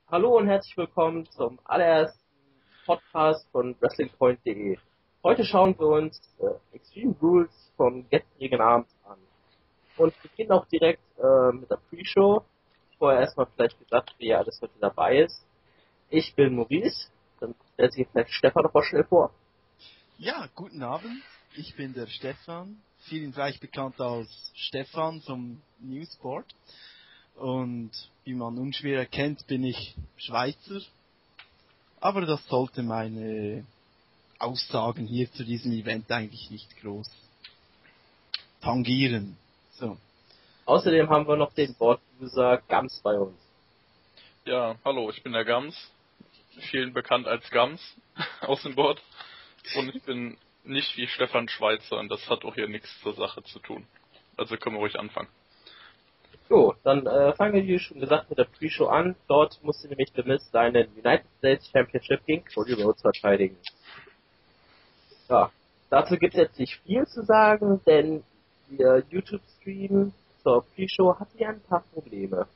Hallo und herzlich willkommen zum allerersten Podcast von WrestlingPoint.de. Heute schauen wir uns Extreme Rules vom gestrigen Abend an. Und wir beginnen auch direkt mit der Pre-Show. Vorher erstmal vielleicht gesagt, wer alles heute dabei ist. Ich bin Maurice, dann stellt sich vielleicht Stefan noch mal schnell vor. Ja, guten Abend. Ich bin der Stefan, vielen vielleicht bekannt als Stefan vom Newsport. Und wie man unschwer erkennt, bin ich Schweizer. Aber das sollte meine Aussagen hier zu diesem Event eigentlich nicht groß tangieren. So. Außerdem haben wir noch den Board-User Gams bei uns. Ja, hallo, ich bin der Gams, vielen bekannt als Gams aus dem Board. Und ich bin nicht wie Stefan Schweizer und das hat auch hier nichts zur Sache zu tun. Also können wir ruhig anfangen. So, dann fangen wir, wie schon gesagt, mit der Pre-Show an. Dort musste nämlich The Miz seinen United States Championship gegen Cody Rhodes verteidigen. Ja, dazu gibt es jetzt nicht viel zu sagen, denn der YouTube-Stream zur Pre-Show hatte ja ein paar Probleme.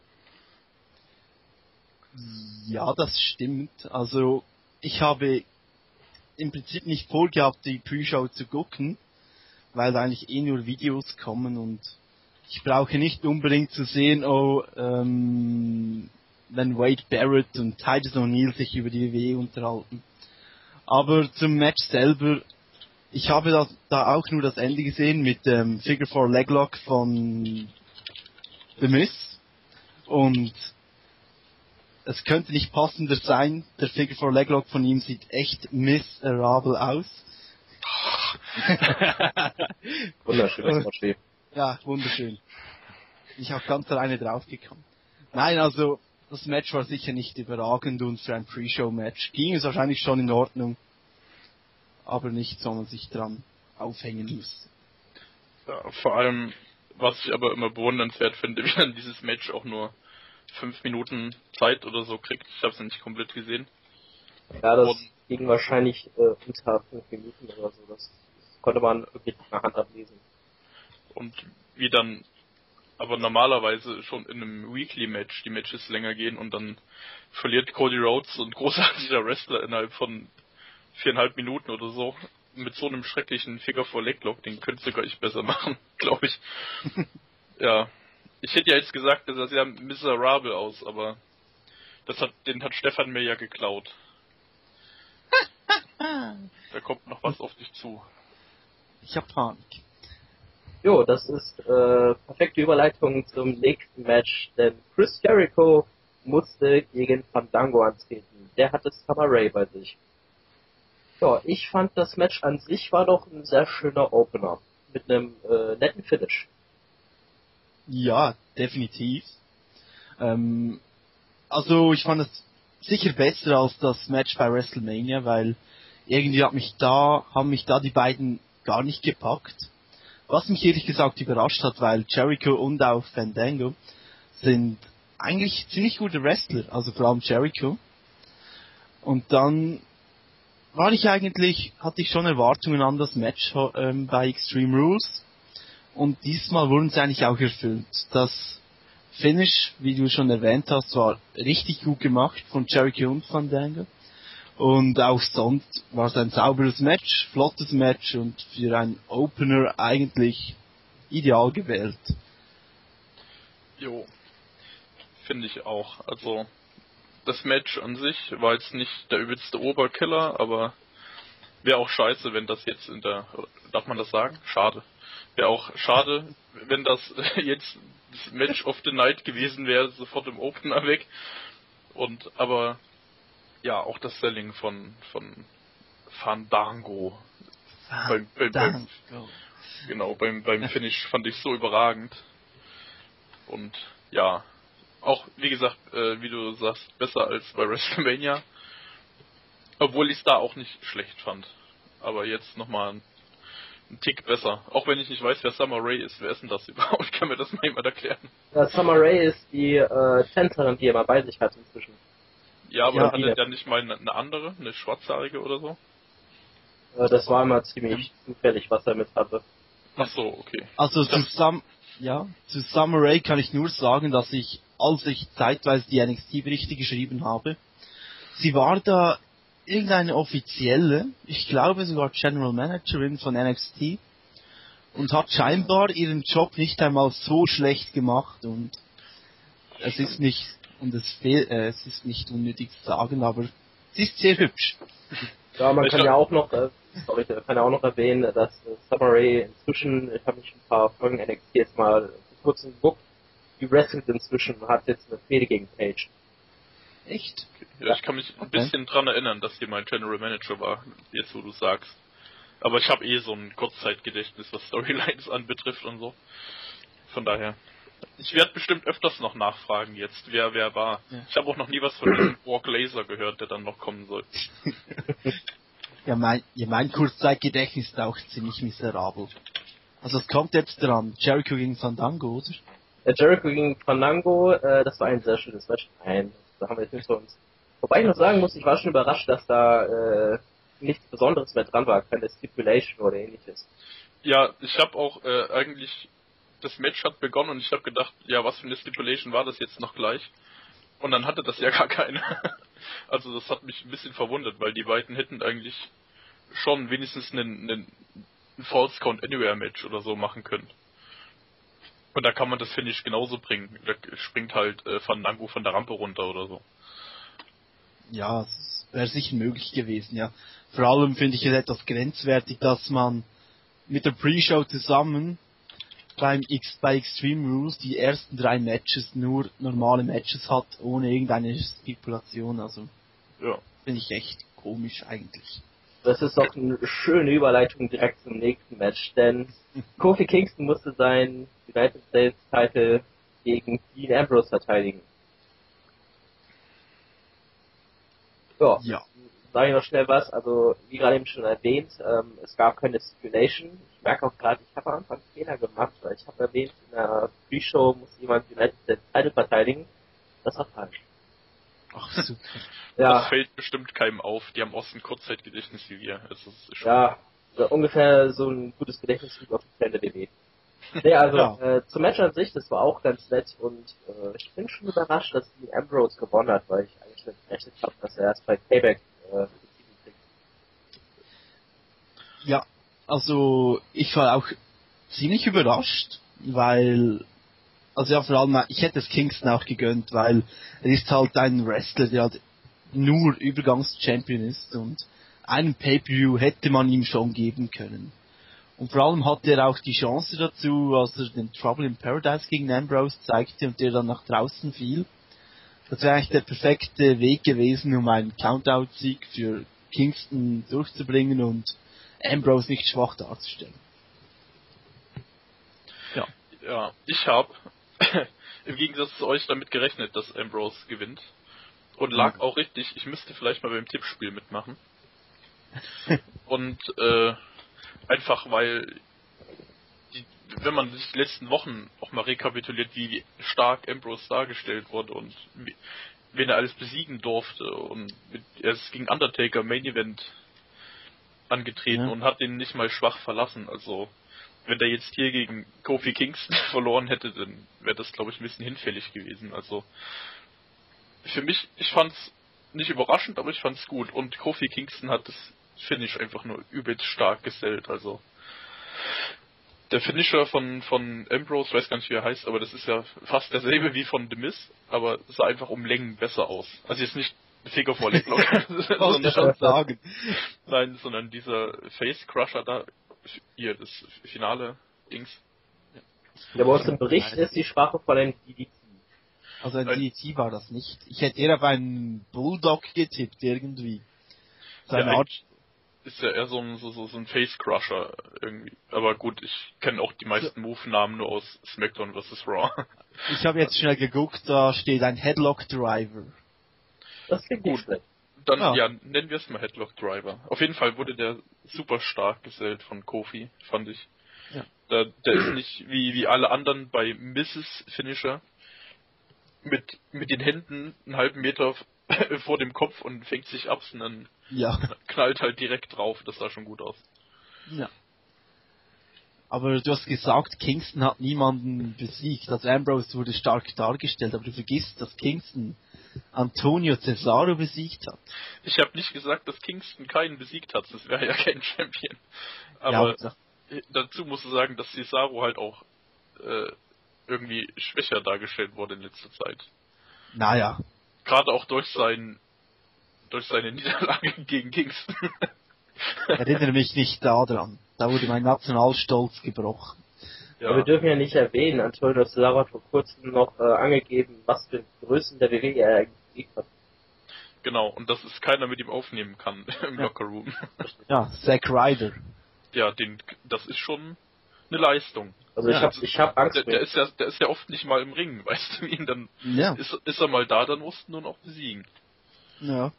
Ja, das stimmt. Also, ich habe im Prinzip nicht vorgehabt, die Pre-Show zu gucken, weil da eigentlich eh nur Videos kommen und ich brauche nicht unbedingt zu sehen, wenn Wade Barrett und Titus O'Neil sich über die WWE unterhalten. Aber zum Match selber, ich habe da auch nur das Ende gesehen mit dem Figure 4 Leglock von The Miz und es könnte nicht passender sein, der Figure 4 Leglock von ihm sieht echt miserable aus. Wunderschönes Moschee. Ja, wunderschön. Ich habe ganz alleine draufgekommen. Nein, also das Match war sicher nicht überragend und für ein Pre-Show-Match ging es wahrscheinlich schon in Ordnung, aber nicht, so man sich dran aufhängen muss. Ja, vor allem, was ich aber immer bewundernswert finde, wie dann dieses Match auch nur 5 Minuten Zeit oder so kriegt. Ich habe es nicht komplett gesehen. Ja, das ging wahrscheinlich unter 5 Minuten oder so. Das konnte man wirklich nach Hand ablesen. Und wie dann aber normalerweise schon in einem Weekly-Match die Matches länger gehen und dann verliert Cody Rhodes, so ein großartiger Wrestler, innerhalb von 4,5 Minuten oder so, mit so einem schrecklichen Figure 4 Leglock, den könntest du gar nicht besser machen, glaube ich. Ja, ich hätte ja jetzt gesagt, dass er sehr miserable aus, aber den hat Stefan mir ja geklaut. Da kommt noch was auf dich zu. Ich hab Panik. Jo, das ist perfekte Überleitung zum nächsten Match, denn Chris Jericho musste gegen Fandango antreten. Der hatte Summer Rae bei sich. Ja, ich fand das Match an sich war doch ein sehr schöner Opener. Mit einem netten Finish. Ja, definitiv. Also ich fand es sicher besser als das Match bei WrestleMania, weil irgendwie haben mich da die beiden gar nicht gepackt. Was mich ehrlich gesagt überrascht hat, weil Jericho und auch Fandango sind eigentlich ziemlich gute Wrestler, also vor allem Jericho. Und dann hatte ich schon Erwartungen an das Match bei Extreme Rules. Und diesmal wurden sie eigentlich auch erfüllt. Das Finish, wie du schon erwähnt hast, war richtig gut gemacht von Jericho und Fandango. Und auch sonst war es ein sauberes Match, flottes Match und für einen Opener eigentlich ideal gewählt. Jo, finde ich auch. Also, das Match an sich war jetzt nicht der übelste Oberkiller, aber wäre auch scheiße, wenn das jetzt darf man das sagen? Schade. Wäre auch schade, wenn das jetzt das Match of the Night gewesen wäre, sofort im Opener weg. Aber ja, auch das Selling von Fandango. Beim Finish fand ich so überragend. Und ja, auch wie gesagt, wie du sagst, besser als bei WrestleMania. Obwohl ich es da auch nicht schlecht fand. Aber jetzt nochmal ein Tick besser. Auch wenn ich nicht weiß, wer Summer Rae ist. Wer ist denn das überhaupt? Kann mir das mal jemand erklären? Ja, Summer Rae ist die Tänzerin, die er mal bei sich hat inzwischen. Ja, aber hat er ja nicht mal eine andere? Eine schwarzhaarige oder so? Das war immer ziemlich zufällig, was er mit hatte. Ach so, okay. Also zu Summer Rae kann ich nur sagen, dass ich als ich zeitweise die NXT-Berichte geschrieben habe. Sie war da irgendeine offizielle, ich glaube sogar General Managerin von NXT, und hat scheinbar ihren Job nicht einmal so schlecht gemacht, und es ist nicht, es ist nicht unnötig zu sagen, aber sie ist sehr hübsch. Ja, man kann ja auch noch, erwähnen, dass Summer Rae inzwischen, ich habe mich ein paar Folgen NXT jetzt mal kurz geguckt, die wrestelt inzwischen, hat jetzt eine Fehde gegen Page. Echt? Ja, ich kann mich ein bisschen dran erinnern, dass die mein General Manager war, jetzt wo du sagst. Aber ich habe so ein Kurzzeitgedächtnis, was Storylines anbetrifft und so. Von daher. Ich werde bestimmt öfters noch nachfragen jetzt, wer war. Ja. Ich habe auch noch nie was von diesem Brock Lesnar gehört, der dann noch kommen soll. Ja, mein Kurzzeitgedächtnis ist auch ziemlich miserabel. Also es kommt jetzt dran, Jericho gegen Fandango, oder? Jericho gegen Fandango, das war ein sehr schönes Match. Nein, da haben wir jetzt nicht für uns. Wobei ich noch sagen muss, ich war schon überrascht, dass da nichts Besonderes mehr dran war, keine Stipulation oder ähnliches. Ja, ich habe auch eigentlich, das Match hat begonnen und ich habe gedacht, ja, was für eine Stipulation war das jetzt noch gleich? Und dann hatte das ja gar keine. Also das hat mich ein bisschen verwundert, weil die beiden hätten eigentlich schon wenigstens einen False Count Anywhere Match oder so machen können. Und da kann man das Finish genauso bringen. Da springt halt Fandango von der Rampe runter oder so. Ja, es wäre sicher möglich gewesen, ja. Vor allem finde ich es etwas grenzwertig, dass man mit der Pre-Show zusammen bei Extreme Rules die ersten 3 Matches nur normale Matches hat, ohne irgendeine Stipulation. Also, ja, finde ich echt komisch eigentlich. Das ist doch eine schöne Überleitung direkt zum nächsten Match, denn Kofi Kingston musste seinen United States Title gegen Dean Ambrose verteidigen. Ja. Sage ich noch schnell was, also wie gerade eben schon erwähnt, es gab keine Stipulation. Ich merke auch gerade, ich habe am Anfang einen Fehler gemacht, weil ich habe erwähnt, in der Pre-Show muss jemand United States Title verteidigen. Das war falsch. Ach, super. Ja. Das fällt bestimmt keinem auf, die haben auch so ein Kurzzeitgedächtnis wie wir. Es ist schon ja, ungefähr so ein gutes Gedächtnis wie offiziell der WWE. Nee, also zum Match an sich, das war auch ganz nett und ich bin schon überrascht, dass Dean Ambrose gewonnen hat, weil ich eigentlich nicht gerechnet habe, dass er erst bei Payback kriegt. Ja, also ich war auch ziemlich überrascht, weil, also ja, vor allem, ich hätte es Kingston auch gegönnt, weil er ist halt ein Wrestler, der halt nur Übergangs-Champion ist, und einen Pay-Per-View hätte man ihm schon geben können. Und vor allem hatte er auch die Chance dazu, als er den Trouble in Paradise gegen Ambrose zeigte und der dann nach draußen fiel. Das wäre eigentlich der perfekte Weg gewesen, um einen Count-Out-Sieg für Kingston durchzubringen und Ambrose nicht schwach darzustellen. Ja, ich habe im Gegensatz zu euch damit gerechnet, dass Ambrose gewinnt. Und lag auch richtig, ich müsste vielleicht mal beim Tippspiel mitmachen. Und einfach weil, wenn man sich die letzten Wochen auch mal rekapituliert, wie stark Ambrose dargestellt wurde und wen er alles besiegen durfte. Und er ist gegen Undertaker Main Event angetreten und hat ihn nicht mal schwach verlassen. Also wenn der jetzt hier gegen Kofi Kingston verloren hätte, dann wäre das, glaube ich, ein bisschen hinfällig gewesen. Also für mich, ich fand's nicht überraschend, aber ich fand's gut. Und Kofi Kingston hat das Finish einfach nur übelst stark gesellt. Also der Finisher von Ambrose, weiß gar nicht, wie er heißt, aber das ist ja fast derselbe wie von The Miz, aber sah einfach um Längen besser aus. Also jetzt nicht Figure for Leg Lock, sondern dieser Face Crusher da, hier, das Finale Dings. Ja, aber aus dem Bericht ist die Sprache von einem DDT. Also ein DDT war das nicht. Ich hätte eher auf einen Bulldog getippt, irgendwie. Seine Art ist ja eher so ein Face Crusher irgendwie. Aber gut, ich kenne auch die meisten Move-Namen nur aus SmackDown vs. Raw. Ich habe jetzt schnell geguckt, da steht ein Headlock Driver. Das klingt gut. Dann nennen wir es mal Headlock Driver. Auf jeden Fall wurde der super stark gesellt von Kofi, fand ich. Ja. Der ist nicht wie alle anderen bei Mrs. Finisher mit den Händen einen halben Meter vor dem Kopf und fängt sich ab, sondern knallt halt direkt drauf. Das sah schon gut aus. Ja. Aber du hast gesagt, Kingston hat niemanden besiegt. Also Ambrose wurde stark dargestellt, aber du vergisst, dass Kingston Antonio Cesaro besiegt hat. Ich habe nicht gesagt, dass Kingston keinen besiegt hat, das wäre ja kein Champion. Aber Ja, dazu musst du sagen, dass Cesaro halt auch irgendwie schwächer dargestellt wurde in letzter Zeit. naja. Gerade auch durch seine Niederlage gegen Kingston. Erinnere mich nicht daran. Da wurde mein Nationalstolz gebrochen. Ja. Wir dürfen ja nicht erwähnen, Antonio Cesaro hat vor kurzem noch angegeben, was für Größen der WWE er besiegt hat. Genau, und dass es keiner mit ihm aufnehmen kann im Lockerroom. Ja, Zack Ryder. Ja, das ist schon eine Leistung. Also ich hab Angst. Der ist ja oft nicht mal im Ring, weißt du, ihn dann ist er mal da, dann musst du nur noch besiegen. Ja.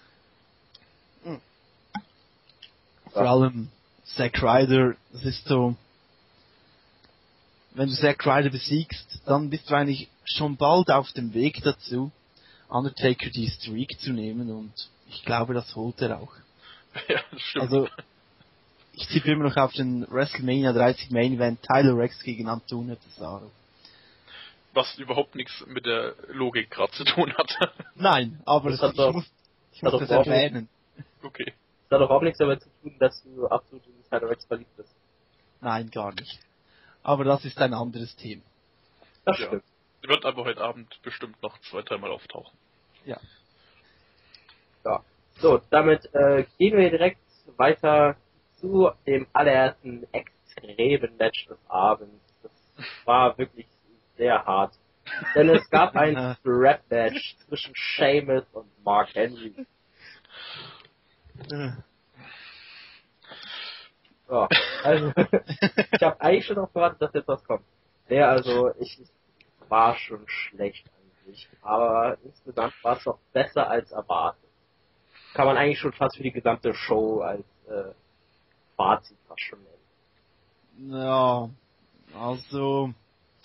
Vor allem Zack Ryder, das ist so, wenn du Zack Ryder besiegst, dann bist du eigentlich schon bald auf dem Weg dazu, Undertaker die Streak zu nehmen, und ich glaube, das holt er auch. Ja, das stimmt. Also, ich tippe immer noch auf den WrestleMania 30 Main Event Tyler Rex gegen Antonio Cesaro. Was überhaupt nichts mit der Logik gerade zu tun hat. Nein, aber ich muss das erwähnen. Okay. Das hat doch auch nichts damit zu tun, dass du absolut in Tyler Rex verliebt bist. Nein, gar nicht. Aber das ist ein anderes Thema. Das stimmt. Wird aber heute Abend bestimmt noch 2-3 Mal auftauchen. Ja. Ja. So, damit gehen wir direkt weiter zu dem allerersten extremen Match des Abends. Das war wirklich sehr hart. Denn es gab ein Strap-Match zwischen Sheamus und Mark Henry. Ja, also, ich habe eigentlich schon darauf gewartet, dass jetzt was kommt. Ja, also, ich war schon schlecht an sich, aber insgesamt war es doch besser als erwartet. Kann man eigentlich schon fast für die gesamte Show als Fazit fast schon nennen. Ja, also,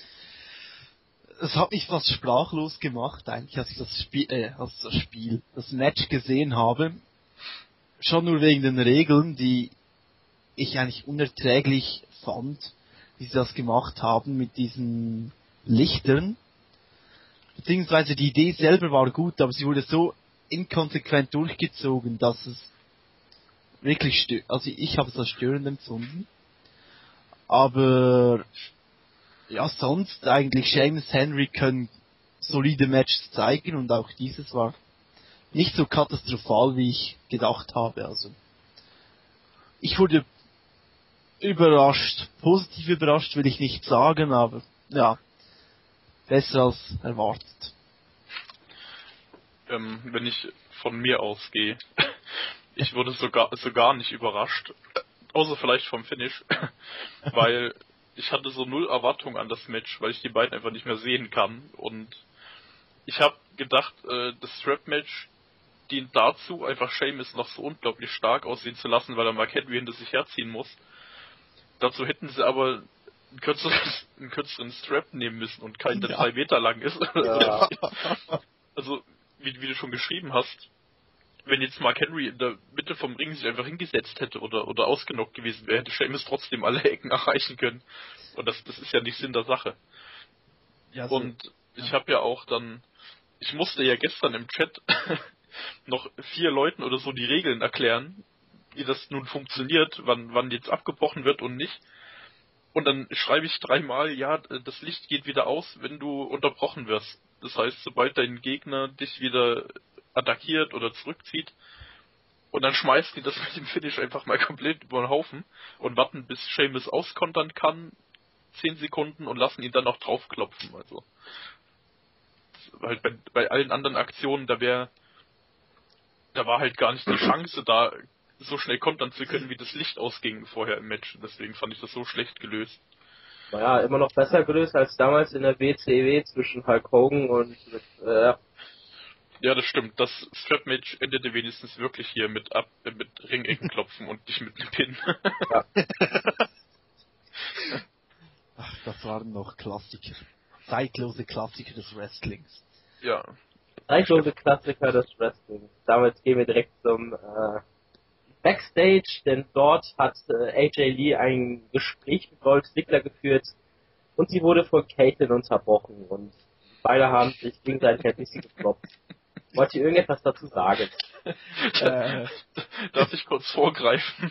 es hat mich fast sprachlos gemacht, eigentlich, als ich das Match gesehen habe. Schon nur wegen den Regeln, die ich eigentlich unerträglich fand, wie sie das gemacht haben mit diesen Lichtern. Beziehungsweise die Idee selber war gut, aber sie wurde so inkonsequent durchgezogen, dass es wirklich also ich habe es als störend empfunden. Aber ja, sonst eigentlich Sheamus Henry können solide Matches zeigen, und auch dieses war nicht so katastrophal, wie ich gedacht habe. Also ich wurde überrascht, positiv überrascht will ich nicht sagen, aber ja, besser als erwartet. Wenn ich von mir ausgehe, ich wurde sogar nicht überrascht, außer vielleicht vom Finish, weil ich hatte so null Erwartung an das Match, weil ich die beiden einfach nicht mehr sehen kann, und ich habe gedacht, das Strap-Match dient dazu, einfach Sheamus noch so unglaublich stark aussehen zu lassen, weil er Mark Henry hinter sich herziehen muss. Dazu hätten sie aber einen kürzeren Strap nehmen müssen und keinen, der 2 Meter lang ist. Ja. Also, wie du schon geschrieben hast, wenn jetzt Mark Henry in der Mitte vom Ring sich einfach hingesetzt hätte oder ausgenockt gewesen wäre, hätte Sheamus trotzdem alle Ecken erreichen können. Und das ist ja nicht Sinn der Sache. Ja, so. Und ich habe ja auch ich musste ja gestern im Chat noch 4 Leuten oder so die Regeln erklären, wie das nun funktioniert, wann jetzt abgebrochen wird und nicht. Und dann schreibe ich 3-mal, ja, das Licht geht wieder aus, wenn du unterbrochen wirst. Das heißt, sobald dein Gegner dich wieder attackiert oder zurückzieht, und dann schmeißen die das mit dem Finish einfach mal komplett über den Haufen und warten, bis Sheamus auskontern kann, 10 Sekunden, und lassen ihn dann noch draufklopfen. Also halt bei allen anderen Aktionen, da war halt gar nicht die Chance da, so schnell kontern zu können, wie das Licht ausging vorher im Match. Deswegen fand ich das so schlecht gelöst. Naja, immer noch besser gelöst als damals in der WCW zwischen Hulk Hogan und Ja, das stimmt. Das Strap-Match endete wenigstens wirklich hier mit Ringecken klopfen und nicht mit einem Pin. Ja. Ach, das waren noch Klassiker. Zeitlose Klassiker des Wrestlings. Ja. Zeitlose Klassiker des Wrestlings. Damit gehen wir direkt zum Backstage, denn dort hat AJ Lee ein Gespräch mit Dolph Ziggler geführt und sie wurde von Caitlyn unterbrochen und beide haben sich gegenseitig ein bisschen geklopft. Wollt ihr irgendetwas dazu sagen? Darf ich kurz vorgreifen?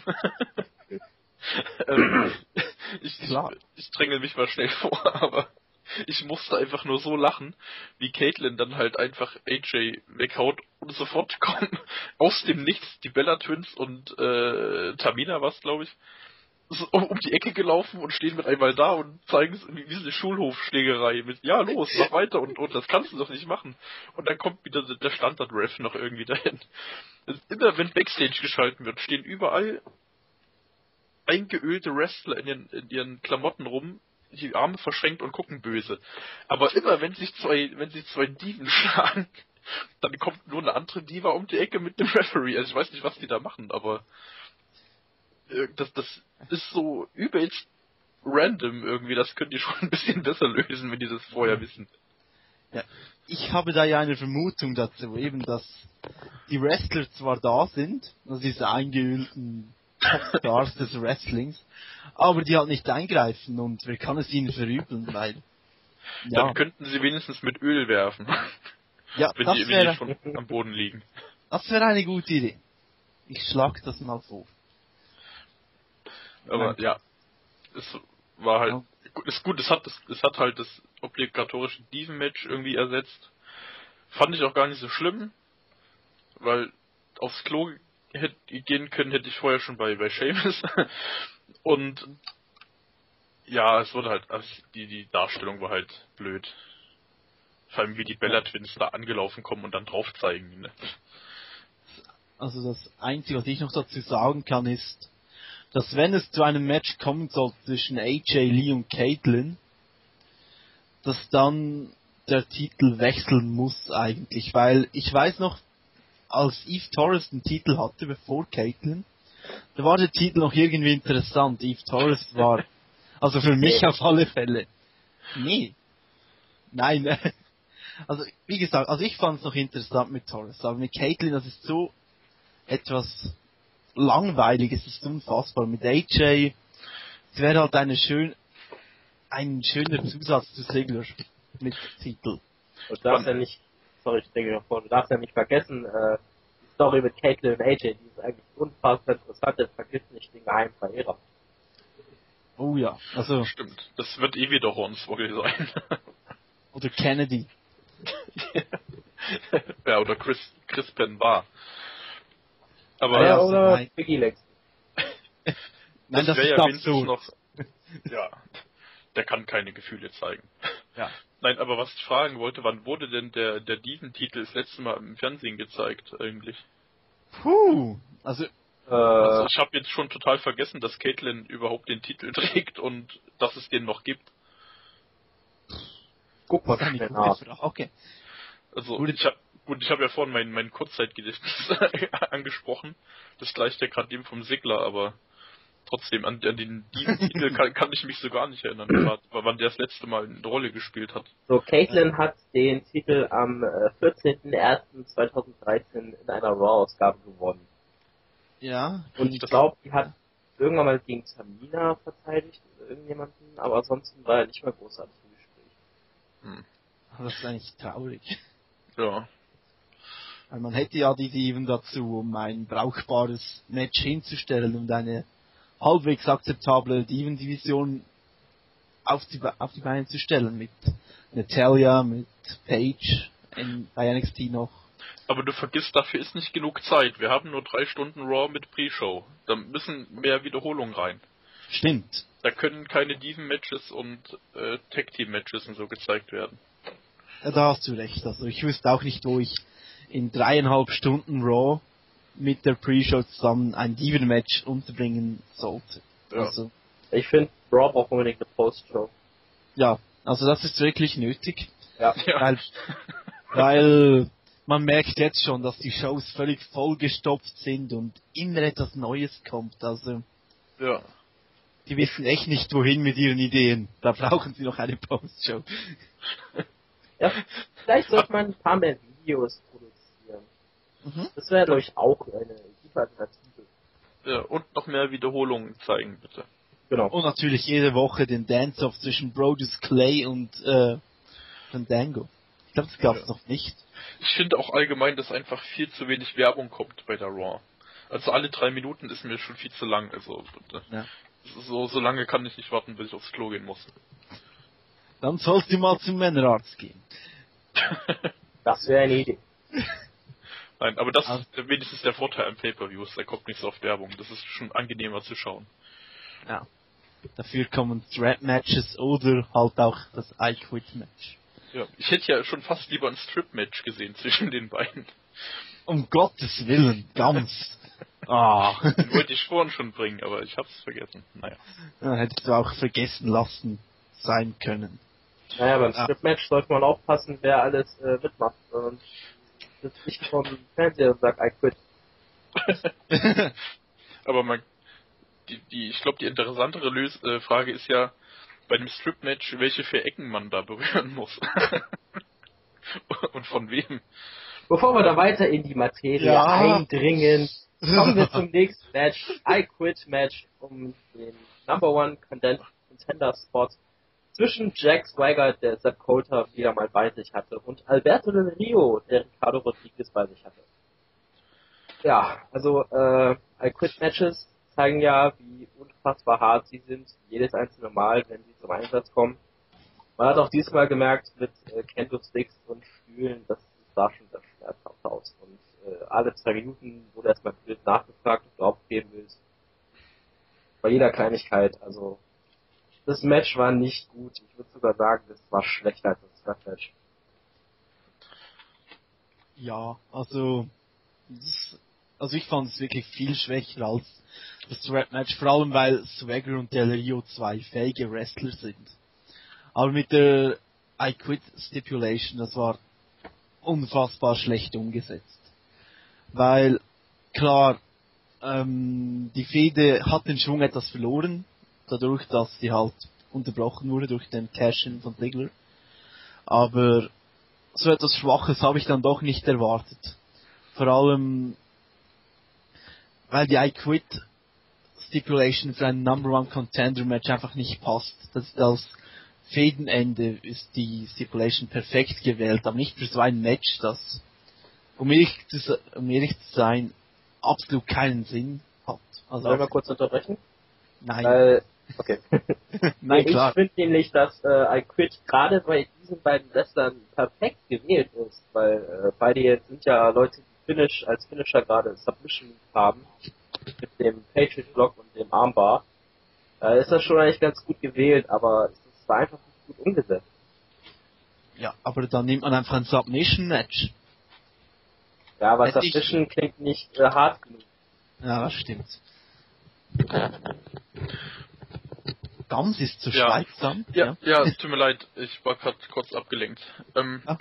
Ich dränge mich mal schnell vor, aber ich musste einfach nur so lachen, wie Caitlyn dann halt einfach AJ weghaut und sofort kommen aus dem Nichts die Bella Twins und Tamina was, glaube ich, so um die Ecke gelaufen und stehen mit einmal da und zeigen es wie so eine Schulhofschlägerei mit, ja los, mach weiter und das kannst du doch nicht machen. Und dann kommt wieder der Standard-Ref noch irgendwie dahin. Immer wenn Backstage geschalten wird, stehen überall eingeölte Wrestler in ihren Klamotten rum, die Arme verschränkt und gucken böse. Aber immer wenn sich zwei Diven schlagen, dann kommt nur eine andere Diva um die Ecke mit dem Referee. Also ich weiß nicht, was die da machen, aber das ist so übelst random irgendwie. Das könnt ihr schon ein bisschen besser lösen, wenn die das vorher wissen. Ja, ich habe da ja eine Vermutung dazu, eben, dass die Wrestler zwar da sind, also diese eingeölten Topstars des Wrestlings, aber die halt nicht eingreifen und wer kann es ihnen verübeln, weil... Ja. Dann könnten sie wenigstens mit Öl werfen. Ja, wenn die schon am Boden liegen. Das wäre eine gute Idee. Ich schlag das mal vor. Aber ja, es war halt... Ist gut, es hat halt das obligatorische Diven-Match irgendwie ersetzt. Fand ich auch gar nicht so schlimm, weil aufs Klo gehen können hätte ich vorher schon bei Sheamus. Und ja, es wurde halt, also die Darstellung war halt blöd. Vor allem wie die Bella Twins da angelaufen kommen und dann drauf zeigen. Ne? Also das Einzige, was ich noch dazu sagen kann, ist, dass wenn es zu einem Match kommen soll zwischen AJ Lee und Caitlyn, dass dann der Titel wechseln muss eigentlich, weil ich weiß noch, als Eve Torres den Titel hatte, bevor Caitlyn, da war der Titel noch irgendwie interessant. Eve Torres war, also für mich auf alle Fälle. Nein. Also, wie gesagt, also ich fand es noch interessant mit Torres, aber mit Caitlyn, das ist so etwas langweilig, es ist unfassbar. Mit AJ, es wäre halt ein schöner Zusatz zu Ziggler mit Titel. Du darfst ja nicht, ich denke noch vor, du darfst ja nicht vergessen, die Story mit Caitlyn und AJ, die ist eigentlich unfassbar interessant, das vergisst nicht den geheimen Verehrer. Oh ja, also. Stimmt, das wird eh wieder Hornswoggle sein. Oder Kennedy. Ja, oder Chris Benoit. Aber ja, oder Biggie Legs. Nein, das ist ja absurd. Noch, ja, der kann keine Gefühle zeigen. Ja. Nein, aber was ich fragen wollte, wann wurde denn der Diven-Titel das letzte Mal im Fernsehen gezeigt eigentlich? Also ich habe jetzt schon total vergessen, dass Caitlyn überhaupt den Titel trägt und dass es den noch gibt. Guck mal, okay. Also ich habe ja vorhin mein Kurzzeitgedächtnis angesprochen. Das gleicht ja gerade dem vom Sigler, aber trotzdem an den Titel kann ich mich so gar nicht erinnern, gerade wann der das letzte Mal eine Rolle gespielt hat. So, Caitlyn hat den Titel am 14.01.2013 in einer Raw-Ausgabe gewonnen. Ja. Und ich glaube, die hat irgendwann mal gegen Tamina verteidigt oder irgendjemanden, aber ansonsten war er nicht mehr großartig im Gespräch. Das ist eigentlich traurig. Ja. Weil man hätte ja die Diven dazu, um ein brauchbares Match hinzustellen und eine halbwegs akzeptable Diven-Division auf die Beine zu stellen, mit Natalia, mit Paige, bei NXT noch. Aber du vergisst, dafür ist nicht genug Zeit. Wir haben nur 3 Stunden Raw mit Pre-Show. Da müssen mehr Wiederholungen rein. Stimmt. Da können keine Diven-Matches und Tag-Team-Matches und so gezeigt werden. Ja, da hast du recht. Also ich wüsste auch nicht, wo ich in 3,5 Stunden Raw mit der Pre-Show zusammen ein Diven-Match unterbringen sollte. Ja. Also, ich finde, Raw braucht unbedingt eine Post-Show. Ja, also das ist wirklich nötig. Ja. Weil man merkt jetzt schon, dass die Shows völlig vollgestopft sind und immer etwas Neues kommt. Also ja. Die wissen echt nicht, wohin mit ihren Ideen. Da brauchen sie noch eine Post-Show. Ja, vielleicht sollte man ein paar mehr Videos produzieren. Das wäre, glaube ich, auch eine gute Alternative. Ja, und noch mehr Wiederholungen zeigen, bitte. Genau. Und natürlich jede Woche den Dance-Off zwischen Brodus Clay und Fandango. Ich glaube, das gab's noch nicht. Ich finde auch allgemein, dass einfach viel zu wenig Werbung kommt bei der Raw. Also alle 3 Minuten ist mir schon viel zu lang. Also Ja. so lange kann ich nicht warten, bis ich aufs Klo gehen muss. Dann sollst du mal zum Männerarzt gehen. Das wäre eine Idee. Nein, aber das Also- ist wenigstens der Vorteil an Pay-Per-Views. Da kommt nicht so oft Werbung. Das ist schon angenehmer zu schauen. Ja. Dafür kommen Threat-Matches oder halt auch das I-Quit-Match. Ja, ich hätte ja schon fast lieber ein Strip-Match gesehen zwischen den beiden. Um Gottes Willen, ganz. Ah. Den wollte ich vorhin schon bringen, aber ich hab's vergessen. Naja. Ja, hättest du auch vergessen lassen sein können. Naja, beim Ja. Strip-Match sollte man aufpassen, wer alles mitmacht. Und das nicht vom Fernseher und sagt, I quit. Aber ich glaube, die interessantere Frage ist ja bei dem Strip-Match, welche 4 Ecken man da berühren muss. Und von wem. Bevor wir da weiter in die Materie Ja. eindringen, kommen wir zum nächsten Match, I Quit Match um den Number One Contender Spot zwischen Jack Swagger, der Sepp Coulter wieder mal bei sich hatte, und Alberto Del Rio, der Ricardo Rodriguez bei sich hatte. Ja, also I Quit Matches zeigen ja, wie unfassbar hart sie sind, jedes einzelne Mal, wenn sie zum Einsatz kommen. Man hat auch diesmal gemerkt, mit Kendo-Sticks und Stühlen, das sah schon sehr schmerzhaft aus. Und alle 2 Minuten wurde erstmal wild nachgefragt, ob du aufgeben willst. Bei jeder Kleinigkeit, also das Match war nicht gut. Ich würde sogar sagen, das war schlechter als das Strap-Match. Ja, also ich fand es wirklich viel schwächer als das Threat-Match, vor allem weil Swagger und Del Rio 2 fähige Wrestler sind. Aber mit der I Quit Stipulation, das war unfassbar schlecht umgesetzt. Weil, klar, die Fehde hat den Schwung etwas verloren, dadurch, dass sie halt unterbrochen wurde durch den Cash-In von Ziggler. Aber so etwas Schwaches habe ich dann doch nicht erwartet. Vor allem, weil die I Quit Stipulation für ein Number One Contender Match einfach nicht passt. Das ist als Fädenende ist die Stipulation perfekt gewählt, aber nicht für so ein Match, das, um ehrlich zu sein, absolut keinen Sinn hat. Also, Sollen wir kurz unterbrechen? nein. Okay. Nein, Ich klar. finde nämlich, dass I Quit gerade bei diesen beiden Wrestlern perfekt gewählt ist, weil beide jetzt sind ja Leute, die als Finisher gerade Submission haben, mit dem Patriot Block und dem Armbar. Da ist das schon eigentlich ganz gut gewählt, aber es war einfach nicht gut umgesetzt. Ja, aber dann nimmt man einfach ein Submission-Match. Ja, aber Hätte ich- Submission klingt nicht hart genug. Ja, das stimmt. Gams ist zu Ja. schweigsam. Ja, tut mir leid, ich war gerade kurz abgelenkt. Ah.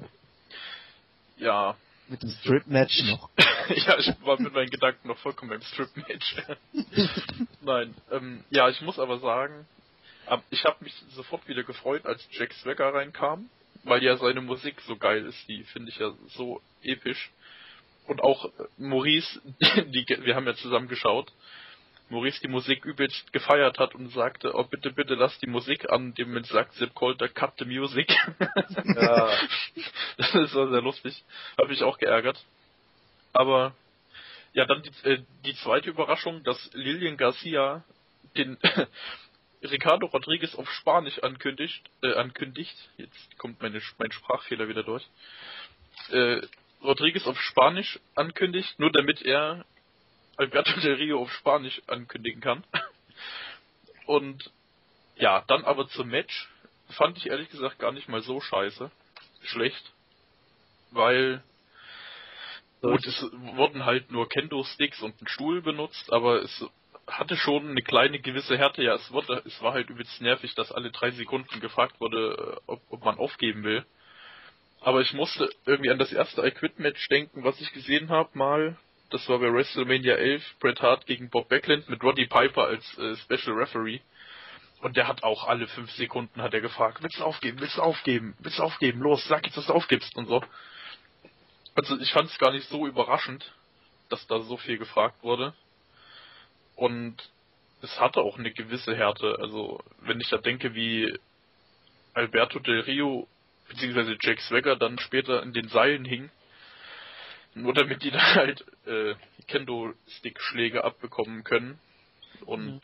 Ja. Mit dem Strip-Match noch. Ja, ich war mit meinen Gedanken noch vollkommen beim Strip-Match. Nein, ja, ich muss aber sagen, ich habe mich sofort wieder gefreut, als Jack Swagger reinkam, weil ja seine Musik so geil ist, die finde ich ja so episch. Und auch Maurice, wir haben ja zusammen geschaut, Maurice die Musik übelst gefeiert hat und sagte, oh bitte, bitte lass die Musik an, dem mit sagt Sepp Coulter, cut the music. Ja. Das war sehr lustig, habe mich auch geärgert. Aber ja, dann die zweite Überraschung, dass Lilian Garcia den Ricardo Rodriguez auf Spanisch ankündigt, jetzt kommt mein Sprachfehler wieder durch, Rodriguez auf Spanisch ankündigt, nur damit er Alberto Del Rio auf Spanisch ankündigen kann. Und ja, dann aber zum Match fand ich ehrlich gesagt gar nicht mal so schlecht, weil gut, es wurden halt nur Kendo-Sticks und ein Stuhl benutzt, aber es hatte schon eine kleine gewisse Härte. Ja, es war halt übelst nervig, dass alle 3 Sekunden gefragt wurde, ob man aufgeben will. Aber ich musste irgendwie an das erste I Quit Match denken, was ich gesehen habe mal. Das war bei WrestleMania 11, Bret Hart gegen Bob Backlund mit Roddy Piper als Special Referee. Und der hat auch alle 5 Sekunden hat er gefragt, willst du aufgeben, willst du aufgeben, willst du aufgeben, los, sag jetzt, dass du aufgibst und so. Also ich fand es gar nicht so überraschend, dass da so viel gefragt wurde. Und es hatte auch eine gewisse Härte. Also, wenn ich da denke, wie Alberto Del Rio beziehungsweise Jack Swagger dann später in den Seilen hing, nur damit die dann halt Kendo-Stick-Schläge abbekommen können. Und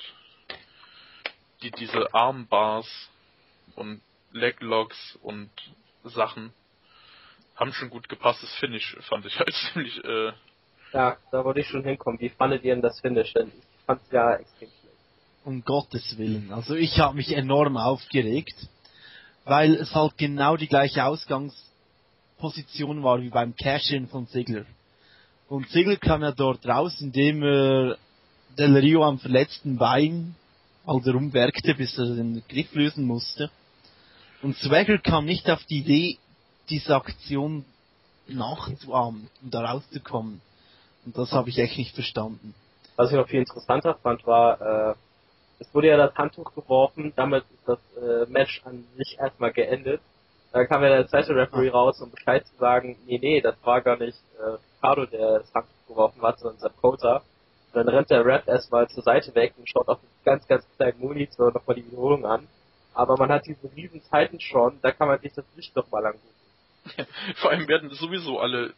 diese Armbars und Leglocks und Sachen haben schon gut gepasst. Das Finish fand ich halt ziemlich... Ja, da wollte ich schon hinkommen. Wie fandet ihr denn das Finish? Denn ich fand es ja extrem schlecht. Um Gottes Willen. Also ich habe mich enorm aufgeregt, weil es halt genau die gleiche Ausgangsposition war wie beim Cash-In von Ziggler. Und Ziggler kam ja dort raus, indem er Del Rio am verletzten Bein also rumwerkte, bis er den Griff lösen musste. Und Swagger kam nicht auf die Idee, diese Aktion nachzuahmen, um da rauszukommen. Und das habe ich echt nicht verstanden. Was ich noch viel interessanter fand, war, es wurde ja das Handtuch geworfen, damit ist das Match an sich erstmal geendet. Da kam ja der zweite Referee raus, um Bescheid zu sagen, nee, das war gar nicht Ricardo, der das Handtuch geworfen hat, sondern Zapota. Und dann rennt der Ref erstmal zur Seite weg und schaut auf den ganz kleinen Monitor nochmal die Wiederholung an. Aber man hat diese riesen Zeiten schon, da kann man sich das Licht nochmal angucken. Vor allem werden sowieso alle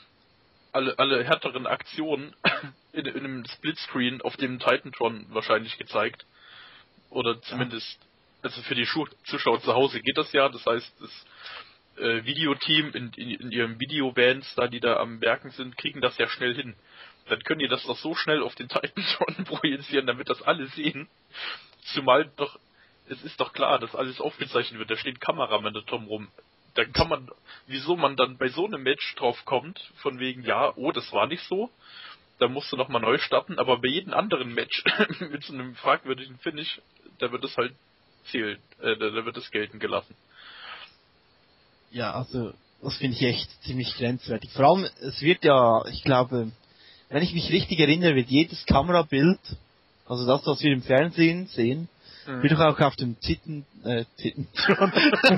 härteren Aktionen in einem Splitscreen auf dem Titantron wahrscheinlich gezeigt. Oder zumindest, also für die Zuschauer zu Hause geht das ja. Das heißt, das Videoteam in ihren Videobands, da die da am Werken sind, kriegen das ja schnell hin. Dann können die das doch so schnell auf den Titantron projizieren, damit das alle sehen. Zumal doch, es ist doch klar, dass alles aufgezeichnet wird. Da stehen Kameramänner drumrum. Da kann man, wieso man dann bei so einem Match drauf kommt, von wegen, ja, oh, das war nicht so, da musst du nochmal neu starten, aber bei jedem anderen Match mit so einem fragwürdigen Finish, da wird es halt da wird es gelten gelassen. Ja, also, das finde ich echt ziemlich grenzwertig. Vor allem, es wird ja, ich glaube, wenn ich mich richtig erinnere, wird jedes Kamerabild, also das, was wir im Fernsehen sehen, wird doch auch auf dem Titantron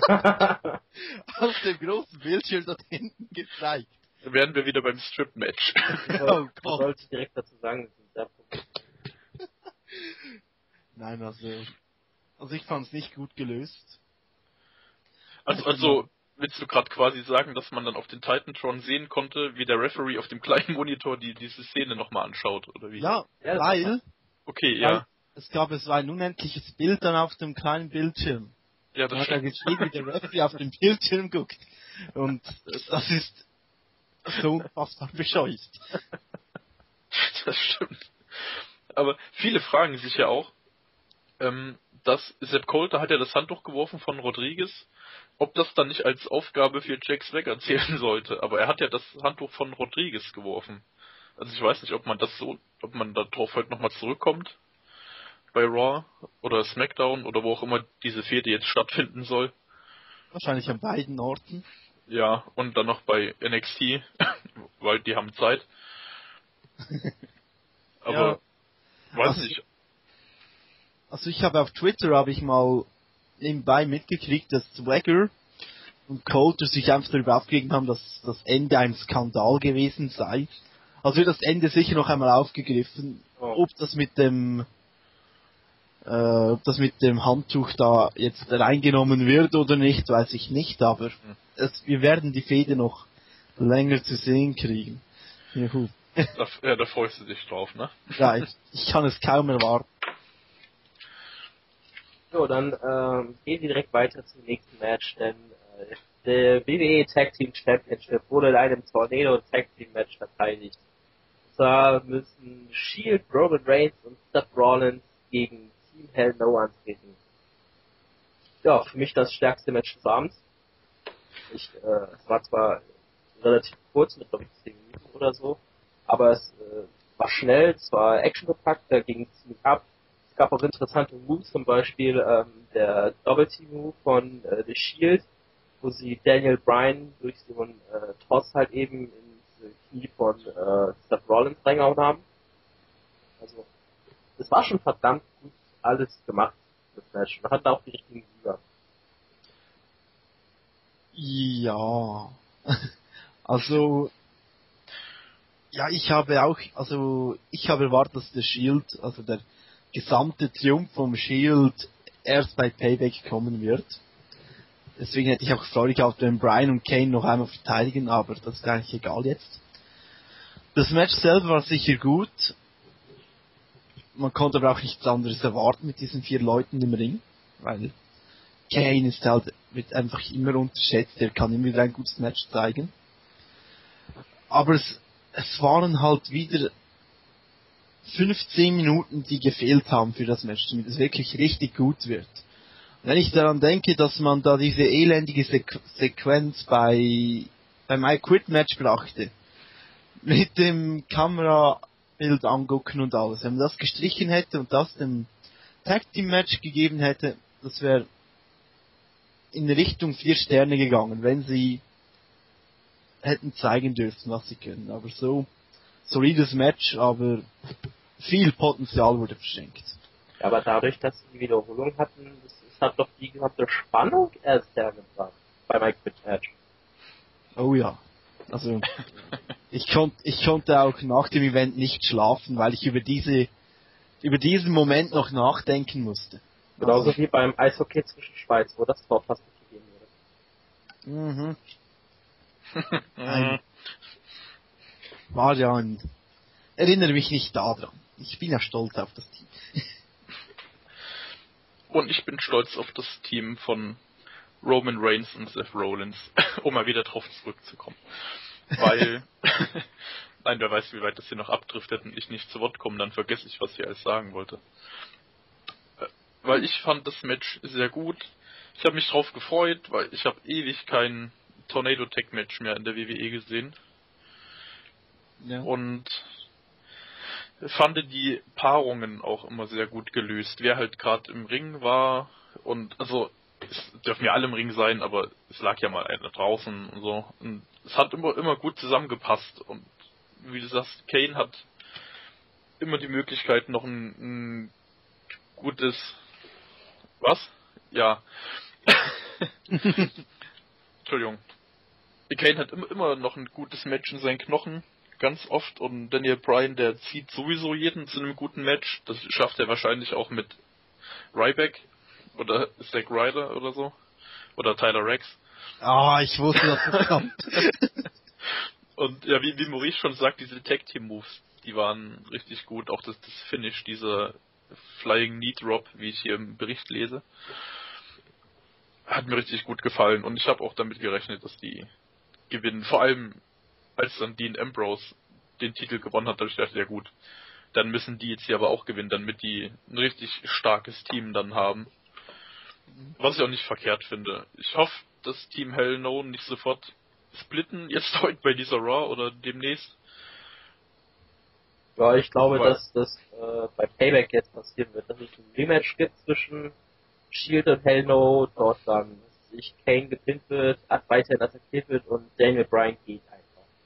auf dem großen Bildschirm dort hinten gezeigt. Da wären wir wieder beim Strip-Match. Oh Gott. Was soll ich direkt dazu sagen? Das ist sehr Nein, also ich fand es nicht gut gelöst. Also willst du gerade quasi sagen, dass man dann auf den Titantron sehen konnte, wie der Referee auf dem kleinen Monitor diese Szene nochmal anschaut, oder wie? Ja, weil... Okay, ja. Es war ein unendliches Bild dann auf dem kleinen Bildschirm. Ja, das stimmt. Man hat ja gesehen, wie der Referee auf dem Bildschirm guckt. Und das ist so unfassbar bescheuert. Das stimmt. Aber viele fragen sich ja auch, dass Sepp Coulter hat ja das Handtuch geworfen von Rodriguez, ob das dann nicht als Aufgabe für Jack Swagger zählen sollte. Aber er hat ja das Handtuch von Rodriguez geworfen. Also ich weiß nicht, ob man darauf heute nochmal zurückkommt. Bei Raw oder SmackDown oder wo auch immer diese Fehde jetzt stattfinden soll. Wahrscheinlich an beiden Orten. Ja, und dann noch bei NXT, weil die haben Zeit. Aber, weiß nicht. Also ich habe auf Twitter mal nebenbei mitgekriegt, dass Swagger und Coulter sich einfach darüber aufgeregt haben, dass das Ende ein Skandal gewesen sei. Also wird das Ende sicher noch einmal aufgegriffen. Ob das mit dem Handtuch da jetzt reingenommen wird oder nicht, weiß ich nicht, aber wir werden die Fehde noch länger zu sehen kriegen. Juhu. Da freust du dich drauf, ne? Ja, ich kann es kaum erwarten. So, dann gehen wir direkt weiter zum nächsten Match, denn der WWE Tag Team Championship wurde in einem Tornado Tag Team Match verteidigt. Und zwar müssen Shield, Roman Reigns und Seth Rollins gegen Team Hell No antreten. Ja, für mich das stärkste Match des Abends. Es war zwar relativ kurz, mit glaube ich 10 Minuten oder so, aber es war schnell, es war actiongepackt, da ging es ziemlich ab. Es gab auch interessante Moves, zum Beispiel der Double-Team-Move von The Shield, wo sie Daniel Bryan durch so einen Toss halt eben ins Knie von Seth Rollins reingehauen haben. Also, es war schon verdammt gut alles gemacht, das Match. Man hatte auch die richtigen Sieger. Ja, also Ja, ich habe erwartet, dass der Shield, also der gesamte Triumph vom Shield erst bei Payback kommen wird. Deswegen hätte ich auch Freude gehabt, wenn Bryan und Kane noch einmal verteidigen, aber das ist eigentlich egal jetzt. Das Match selber war sicher gut. Man konnte aber auch nichts anderes erwarten mit diesen 4 Leuten im Ring, weil Kane wird einfach immer unterschätzt, der kann immer wieder ein gutes Match zeigen. Aber es waren halt wieder 15 Minuten, die gefehlt haben für das Match, damit es wirklich richtig gut wird. Wenn ich daran denke, dass man da diese elendige Sequenz beim I Quit Match brachte, mit dem Kamerabild angucken und alles, wenn man das gestrichen hätte und das dem Tag Team Match gegeben hätte, das wäre in Richtung 4 Sterne gegangen, wenn sie hätten zeigen dürfen, was sie können. Aber so solides Match, aber viel Potenzial wurde verschenkt. Ja, aber dadurch, dass sie die Wiederholung hatten, das hat doch die gesamte Spannung erst hergebracht bei Mike Match. Oh ja. Also ich konnte auch nach dem Event nicht schlafen, weil ich über diesen Moment noch nachdenken musste. Genauso wie beim Eishockey zwischen Schweiz, wo das Tor fast nicht gegeben wurde. Erinnere mich nicht daran. Ich bin ja stolz auf das Team. Und ich bin stolz auf das Team von Roman Reigns und Seth Rollins, um mal wieder drauf zurückzukommen. Weil, nein, wer weiß, wie weit das hier noch abdriftet und ich nicht zu Wort komme, dann vergesse ich, was ich alles sagen wollte. Weil ich fand das Match sehr gut. Ich habe mich drauf gefreut, weil ich habe ewig kein Tornado Tag Match mehr in der WWE gesehen. Ja. Und fand die Paarungen auch immer sehr gut gelöst. Wer halt gerade im Ring war und also es dürfen ja alle im Ring sein, aber es lag ja mal einer draußen und so. Und es hat immer gut zusammengepasst. Und wie du sagst, Kane hat immer die Möglichkeit, noch ein gutes... Was? Ja. Entschuldigung. Kane hat immer noch ein gutes Match in seinen Knochen. Ganz oft. Und Daniel Bryan, der zieht sowieso jeden zu einem guten Match. Das schafft er wahrscheinlich auch mit Ryback. Oder Zack Ryder oder so. Oder Tyler Rex. Ah, ich wusste, dass das kommt. Und ja, wie Maurice schon sagt, diese Tag-Team-Moves, die waren richtig gut. Auch das Finish, dieser Flying Knee Drop, wie ich hier im Bericht lese, hat mir richtig gut gefallen. Und ich habe auch damit gerechnet, dass die gewinnen. Vor allem, als dann Dean Ambrose den Titel gewonnen hat, da ich dachte, ja gut, dann müssen die jetzt hier aber auch gewinnen, damit die ein richtig starkes Team dann haben. Was ich auch nicht verkehrt finde. Ich hoffe, dass Team Hell No nicht sofort splitten, jetzt heute bei dieser Raw oder demnächst. Ja, ich glaube, dass das bei Payback jetzt passieren wird, dass es ein Rematch gibt zwischen Shield und Hell No, dort dann sich Kane gepinnt wird, weiterhin attackiert wird und Daniel Bryan geht einfach.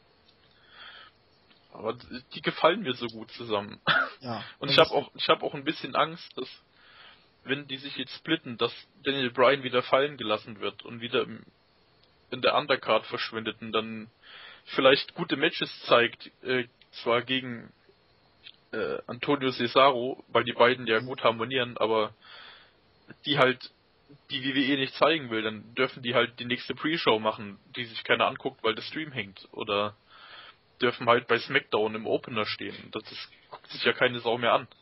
Aber die gefallen mir so gut zusammen. Ja, und ich habe auch ein bisschen Angst, dass wenn die sich jetzt splitten, dass Daniel Bryan wieder fallen gelassen wird und wieder in der Undercard verschwindet und dann vielleicht gute Matches zeigt, zwar gegen Antonio Cesaro, weil die beiden ja gut harmonieren, aber die halt die WWE nicht zeigen will, dann dürfen die halt die nächste Pre-Show machen, die sich keiner anguckt, weil der Stream hängt, oder dürfen halt bei SmackDown im Opener stehen. Das guckt sich ja keine Sau mehr an.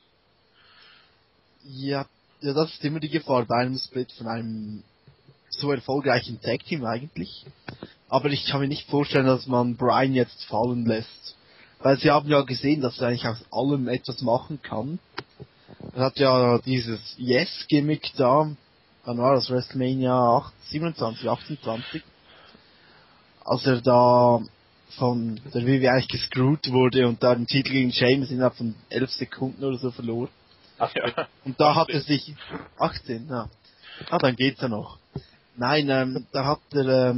Ja, das ist immer die Gefahr bei einem Split von einem so erfolgreichen Tag-Team eigentlich. Aber ich kann mir nicht vorstellen, dass man Bryan jetzt fallen lässt. Weil sie haben ja gesehen, dass er eigentlich aus allem etwas machen kann. Er hat ja dieses Yes-Gimmick da. Wann war das? WrestleMania 27, 28. Als er da von der WWE eigentlich gescrewt wurde und da den Titel gegen Sheamus innerhalb von 11 Sekunden oder so verlor. Ja. Und da hat er sich... 18, ja. Ah, dann geht's ja noch. Nein, da hat er...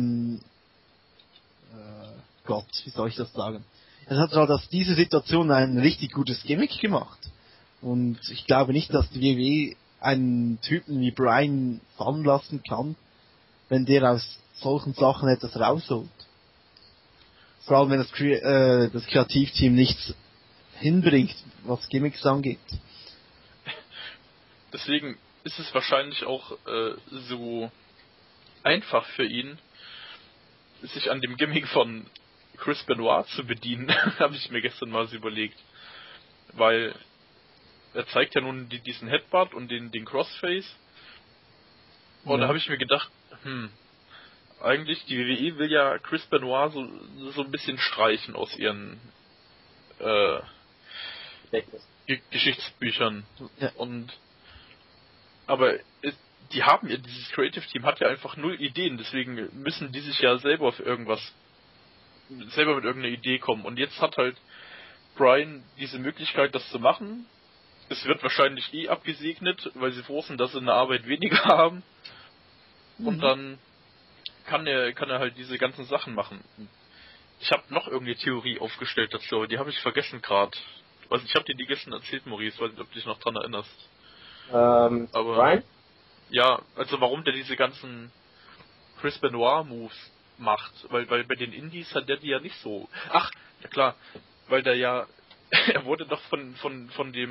Gott, wie soll ich das sagen? Er hat halt aus dieser Situation ein richtig gutes Gimmick gemacht. Und ich glaube nicht, dass die WWE einen Typen wie Bryan fallen lassen kann, wenn der aus solchen Sachen etwas rausholt. Vor allem, wenn das Kreativteam nichts hinbringt, was Gimmicks angeht. Deswegen ist es wahrscheinlich auch so einfach für ihn, sich an dem Gimmick von Chris Benoit zu bedienen, habe ich mir gestern mal so überlegt. Weil er zeigt ja nun diesen Headbutt und den Crossface. Und da habe ich mir gedacht, eigentlich, die WWE will ja Chris Benoit so ein bisschen streichen aus ihren Geschichtsbüchern. Ja. Aber die haben ja, dieses Creative Team hat ja einfach null Ideen, deswegen müssen die sich ja selber mit irgendeiner Idee kommen. Und jetzt hat halt Brian diese Möglichkeit, das zu machen. Es wird wahrscheinlich abgesegnet, weil sie forcen, dass sie eine Arbeit weniger haben. Und dann kann er halt diese ganzen Sachen machen. Ich habe noch irgendeine Theorie aufgestellt dazu, aber die habe ich vergessen gerade. Also ich habe dir die gestern erzählt, Maurice, weiß nicht, ob du dich noch dran erinnerst. Aber Brian? Ja, also warum der diese ganzen Chris Benoit Moves macht, weil bei den Indies hat der die ja nicht so. Ach, ja klar, weil der ja er wurde doch von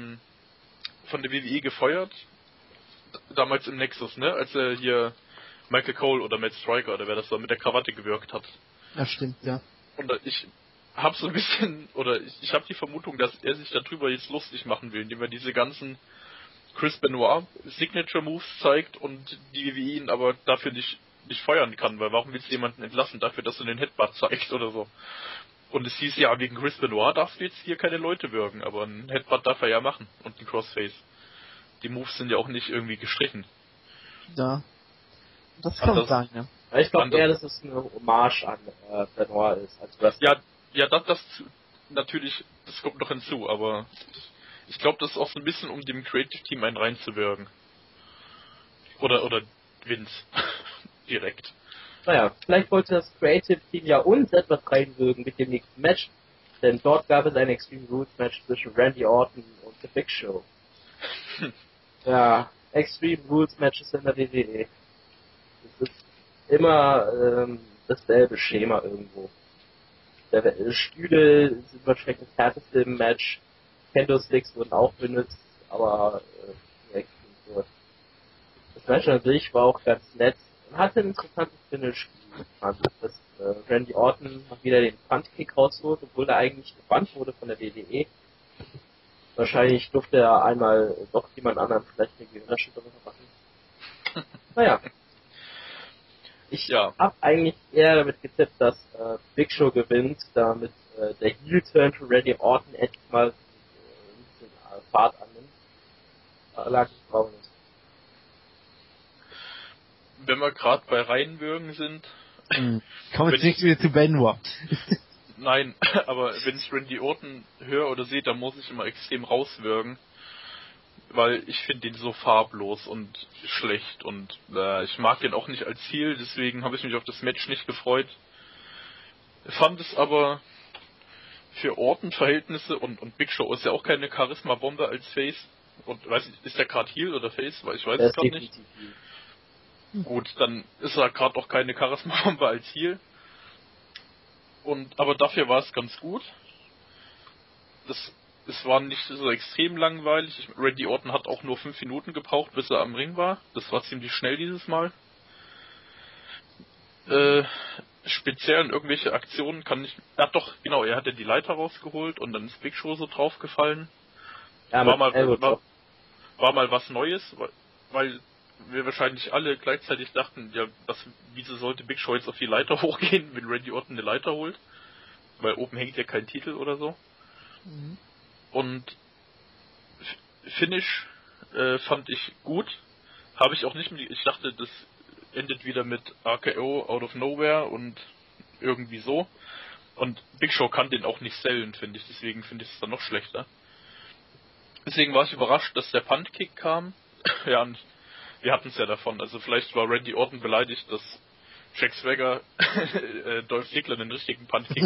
der WWE gefeuert damals im Nexus, ne, als er hier Michael Cole oder Matt Striker oder wer das war mit der Krawatte gewirkt hat. Ja, stimmt, ja. Und ich habe so ein bisschen ich habe die Vermutung, dass er sich darüber jetzt lustig machen will, indem er diese ganzen Chris Benoit Signature Moves zeigt und die WWE ihn aber dafür nicht feuern kann, weil warum willst du jemanden entlassen dafür, dass du den Headbutt zeigst oder so? Und es hieß ja, wegen Chris Benoit darfst du jetzt hier keine Leute würgen, aber einen Headbutt darf er ja machen und einen Crossface. Die Moves sind ja auch nicht irgendwie gestrichen. Ja. Das kann sein, ja. Ich glaube eher, dass es eine Hommage an Benoit ist, als Wrestler. Ja, das natürlich, das kommt noch hinzu, aber ich glaube, das ist auch so ein bisschen, um dem Creative Team einen reinzuwirken. Oder Vince. Direkt. Naja, vielleicht wollte das Creative Team ja uns etwas reinwirken mit dem nächsten Match, denn dort gab es ein Extreme Rules Match zwischen Randy Orton und The Big Show. Ja, Extreme Rules Matches in der WWE. Das ist immer dasselbe Schema irgendwo. Stühle sind wahrscheinlich das härteste im Match. Kendo-Sticks wurden auch benutzt, aber so. Das Match an sich war auch ganz nett und hatte ein interessantes Finish. Dass Randy Orton noch wieder den Punt-Kick rausholt, obwohl er eigentlich gebannt wurde von der WWE. Wahrscheinlich durfte er einmal doch jemand anderen vielleicht eine Gehirnerschütterung machen. Naja. Ich habe eigentlich eher damit getippt, dass Big Show gewinnt, damit der Heel-Turn für Randy Orton endlich mal ein bisschen Fahrt annimmt. Lag ich drauf nicht. Wenn wir gerade bei Reihenwürgen sind... Kommen wir nicht wieder zu Benoit. Nein, aber wenn ich Randy Orton höre oder sehe, dann muss ich immer extrem rauswürgen. Weil ich finde ihn so farblos und schlecht und ich mag den auch nicht als Heel, deswegen habe ich mich auf das Match nicht gefreut. Fand es aber für Orton-Verhältnisse und Big Show ist ja auch keine Charisma-Bombe als Face. Und weiß nicht, ist der gerade Heel oder Face? Weil ich weiß es gerade nicht. Gut, dann ist er gerade auch keine Charisma-Bombe als Heel. Aber dafür war es ganz gut. Es war nicht so extrem langweilig. Randy Orton hat auch nur 5 Minuten gebraucht, bis er am Ring war. Das war ziemlich schnell dieses Mal. Speziell in irgendwelche Aktionen kann ich... Ja doch, genau, er hatte die Leiter rausgeholt und dann ist Big Show so draufgefallen. Ja, war mal was Neues, weil wir wahrscheinlich alle gleichzeitig dachten, ja, wieso sollte Big Show jetzt auf die Leiter hochgehen, wenn Randy Orton eine Leiter holt? Weil oben hängt ja kein Titel oder so. Mhm. Und Finish fand ich gut. Habe ich auch nicht mehr. Ich dachte, das endet wieder mit RKO out of nowhere und irgendwie so. Und Big Show kann den auch nicht sellen, finde ich. Deswegen finde ich es dann noch schlechter. Deswegen war ich überrascht, dass der Punt-Kick kam. Ja, und wir hatten es ja davon. Also vielleicht war Randy Orton beleidigt, dass Jack Swagger Dolph Ziggler den richtigen Punt-Kick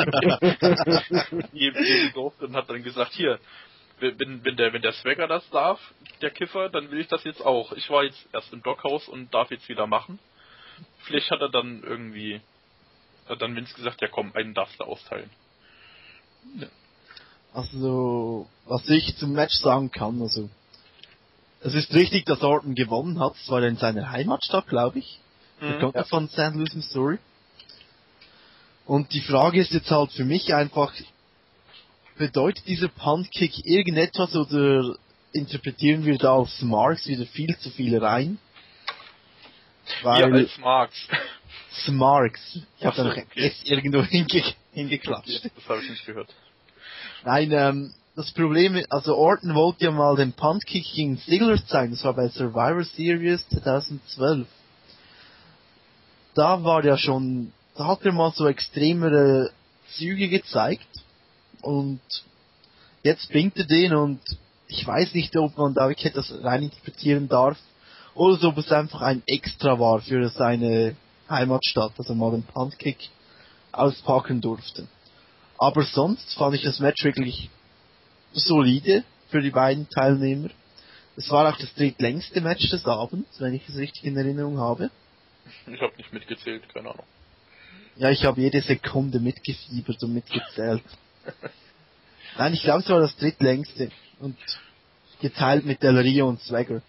geben durfte und hat dann gesagt, hier, wenn der Swagger das darf, der Kiffer, dann will ich das jetzt auch. Ich war jetzt erst im Dockhaus und darf jetzt wieder machen. Vielleicht hat er dann irgendwie Hat dann Vince gesagt, ja komm, einen darfst du austeilen. Also, was ich zum Match sagen kann, also, es ist richtig, dass Orton gewonnen hat, es war in seiner Heimatstadt, glaube ich. Er kommt ja von St. Louis, Missouri. Und die Frage ist jetzt halt für mich einfach, bedeutet dieser Puntkick irgendetwas oder interpretieren wir da auf Smarks wieder viel zu viel rein? Weil als Marks. Smarks. Ich habe da noch ein okay. S irgendwo hingeklatscht. Okay, das habe ich nicht gehört. Nein, das Problem ist, also Orton wollte ja mal den Puntkick gegen Ziggler zeigen, das war bei Survivor Series 2012. Da hat er mal so extremere Züge gezeigt und jetzt bringt er den und ich weiß nicht, ob man da wirklich das reininterpretieren darf oder ob es einfach ein Extra war für seine Heimatstadt, dass er mal den Puntkick auspacken durfte. Aber sonst fand ich das Match wirklich solide für die beiden Teilnehmer. Es war auch das drittlängste Match des Abends, wenn ich es richtig in Erinnerung habe. Ich habe nicht mitgezählt, keine Ahnung. Ja, ich habe jede Sekunde mitgefiebert und mitgezählt. Nein, ich glaube, es war das drittlängste. Und geteilt mit Del Rio und Swagger.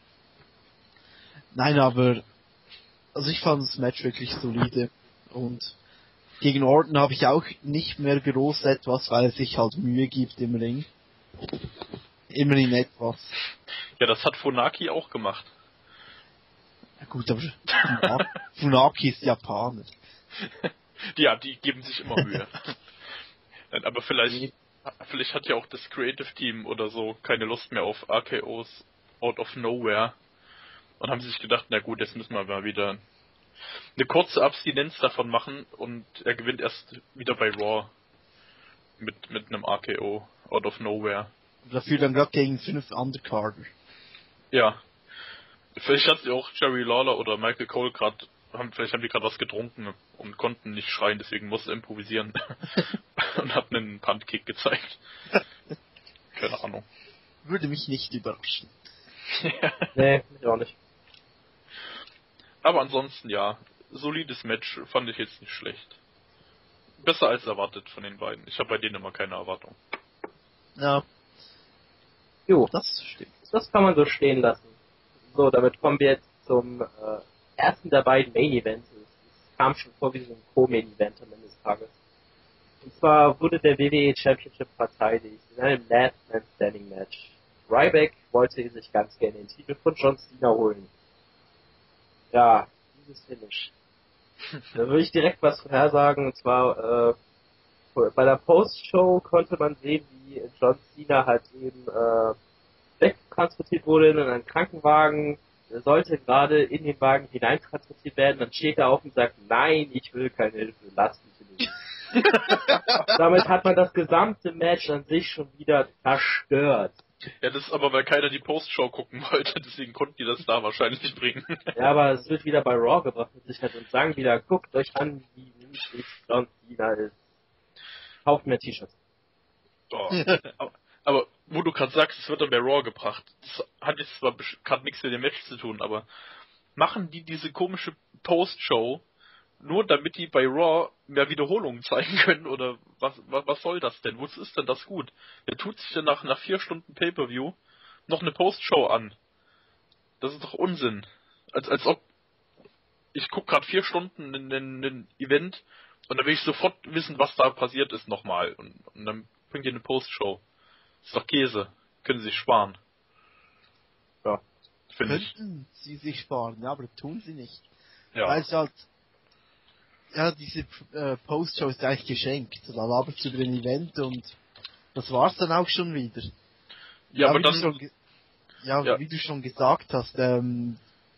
Nein, aber also ich fand das Match wirklich solide. Und gegen Orton habe ich auch nicht mehr groß etwas, weil er sich halt Mühe gibt im Ring. Immerhin etwas. Ja, das hat Funaki auch gemacht. Ja gut, aber Funaki ist Japaner. Ja, die geben sich immer Mühe. Nein, aber vielleicht hat ja auch das Creative Team oder so keine Lust mehr auf RKOs out of nowhere. Und haben sich gedacht, na gut, jetzt müssen wir mal wieder eine kurze Abstinenz davon machen und er gewinnt erst wieder bei Raw mit einem RKO out of nowhere. Und dafür dann gerade gegen 5 Undercarder. Ja. Vielleicht hat sie auch Jerry Lawler oder Michael Cole vielleicht haben die gerade was getrunken und konnten nicht schreien, deswegen musste improvisieren. Und hat einen Puntkick gezeigt. Keine Ahnung. Würde mich nicht überraschen. Nee, mich auch nicht. Aber ansonsten ja, solides Match fand ich jetzt nicht schlecht. Besser als erwartet von den beiden. Ich habe bei denen immer keine Erwartung. Ja. Jo, Das stimmt. das kann man so stehen lassen. So, damit kommen wir jetzt zum ersten der beiden Main Events. Es kam schon vor wie so ein Co-Main Event am Ende des Tages. Und zwar wurde der WWE Championship verteidigt in einem Last Man Standing Match. Ryback wollte sich ganz gerne den Titel von John Cena holen. Ja, dieses Finish. Da würde ich direkt was vorhersagen, und zwar bei der Post-Show konnte man sehen, wie John Cena halt eben wegtransportiert wurde in einen Krankenwagen. Er sollte gerade in den Wagen hineintransportiert werden, dann steht er auf und sagt, nein, ich will keine Hilfe, lass mich in den Damit hat man das gesamte Match an sich schon wieder zerstört. Ja, das ist aber, weil keiner die Postshow gucken wollte, deswegen konnten die das da wahrscheinlich nicht bringen. Ja, aber es wird wieder bei Raw gebracht mit Sicherheit und sagen wieder, guckt euch an, wie niedlich John Cena ist. Kauft mehr T-Shirts. Oh. Aber wo du gerade sagst, es wird dann bei Raw gebracht, das hat jetzt zwar gerade nichts mit dem Match zu tun, aber machen die diese komische Post-Show nur damit die bei Raw mehr Wiederholungen zeigen können, oder was soll das denn? Wozu ist denn das gut? Wer tut sich denn nach 4 Stunden Pay-Per-View noch eine Post-Show an? Das ist doch Unsinn. Als ob ich guck gerade 4 Stunden in ein Event und dann will ich sofort wissen, was da passiert ist nochmal. Und dann bringt ihr eine Post-Show. Ist doch Käse. Können sie sich sparen. Ja, finde ich. Könnten sie sich sparen, ja, aber tun sie nicht. Ja. Weil es halt, ja, diese Post-Show ist eigentlich geschenkt. Da laberst du über den Event und das war's dann auch schon wieder. Ja, aber wie dann... wie du schon gesagt hast, dann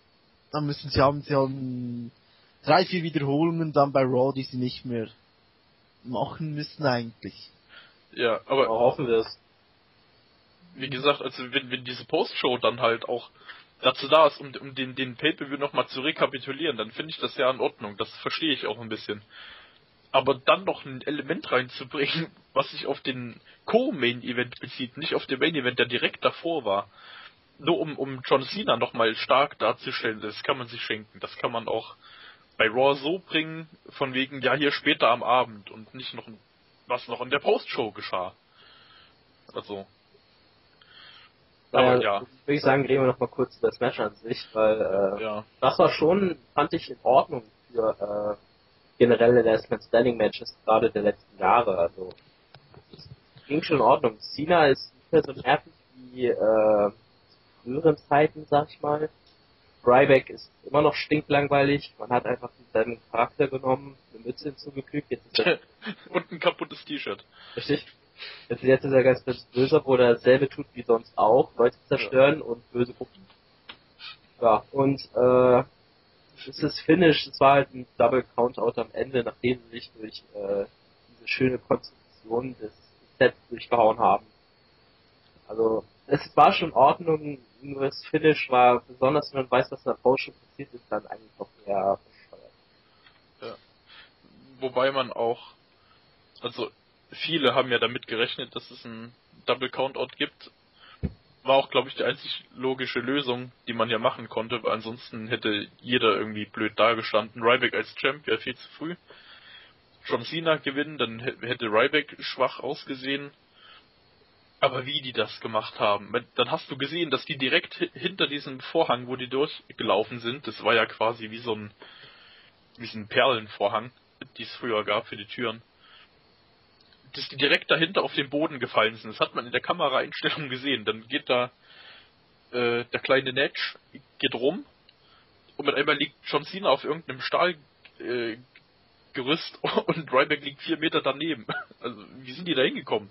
haben 3-4 Wiederholungen dann bei Raw, die sie nicht mehr machen müssen eigentlich. Ja, aber... hoffen wir es. Wie gesagt, also wenn diese Postshow dann halt auch dazu da ist, um den Pay-Per-View nochmal zu rekapitulieren, dann finde ich das ja in Ordnung. Das verstehe ich auch ein bisschen. Aber dann noch ein Element reinzubringen, was sich auf den Co-Main-Event bezieht, nicht auf den Main-Event, der direkt davor war. Nur um John Cena nochmal stark darzustellen, das kann man sich schenken. Das kann man auch bei Raw so bringen, von wegen, ja, hier später am Abend und nicht noch, was noch in der Postshow geschah. Also. Aber ja. Würde ich sagen, reden wir noch mal kurz über das Match an sich, weil Ja. das war schon, fand ich, in Ordnung für generelle Last Man Standing Matches, gerade der letzten Jahre. Also es ging schon in Ordnung. Cena ist nicht mehr so nervig wie früheren Zeiten, sag ich mal. Ryback ist immer noch stinklangweilig. Man hat einfach seinen Charakter genommen, eine Mütze hinzugefügt. Jetzt ist er Und ein kaputtes T-Shirt. richtig. Jetzt ist er ganz böse, obwohl er dasselbe tut wie sonst auch. Leute zerstören und böse gucken. Ja, und es ist Finish, es war halt ein Double Countout am Ende, nachdem sie sich durch diese schöne Konstruktion des Sets durchgehauen haben. Also es war schon in Ordnung, nur das Finish war, besonders wenn man weiß, was in der Post passiert ist, dann eigentlich noch mehr bescheuert. Ja. Wobei man auch, also viele haben ja damit gerechnet, dass es ein Double Countout gibt. War auch, glaube ich, die einzig logische Lösung, die man ja machen konnte, weil ansonsten hätte jeder irgendwie blöd dagestanden. Ryback als Champ wäre viel zu früh. John Cena gewinnen, dann hätte Ryback schwach ausgesehen. Aber wie die das gemacht haben, dann hast du gesehen, dass die direkt hinter diesem Vorhang, wo die durchgelaufen sind, das war ja quasi wie so ein Perlenvorhang, die es früher gab für die Türen, dass die direkt dahinter auf den Boden gefallen sind. Das hat man in der Kameraeinstellung gesehen. Dann geht da der kleine Netsch, geht rum und mit einmal liegt John Cena auf irgendeinem Stahlgerüst und Ryback liegt 4 Meter daneben. Also wie sind die da hingekommen?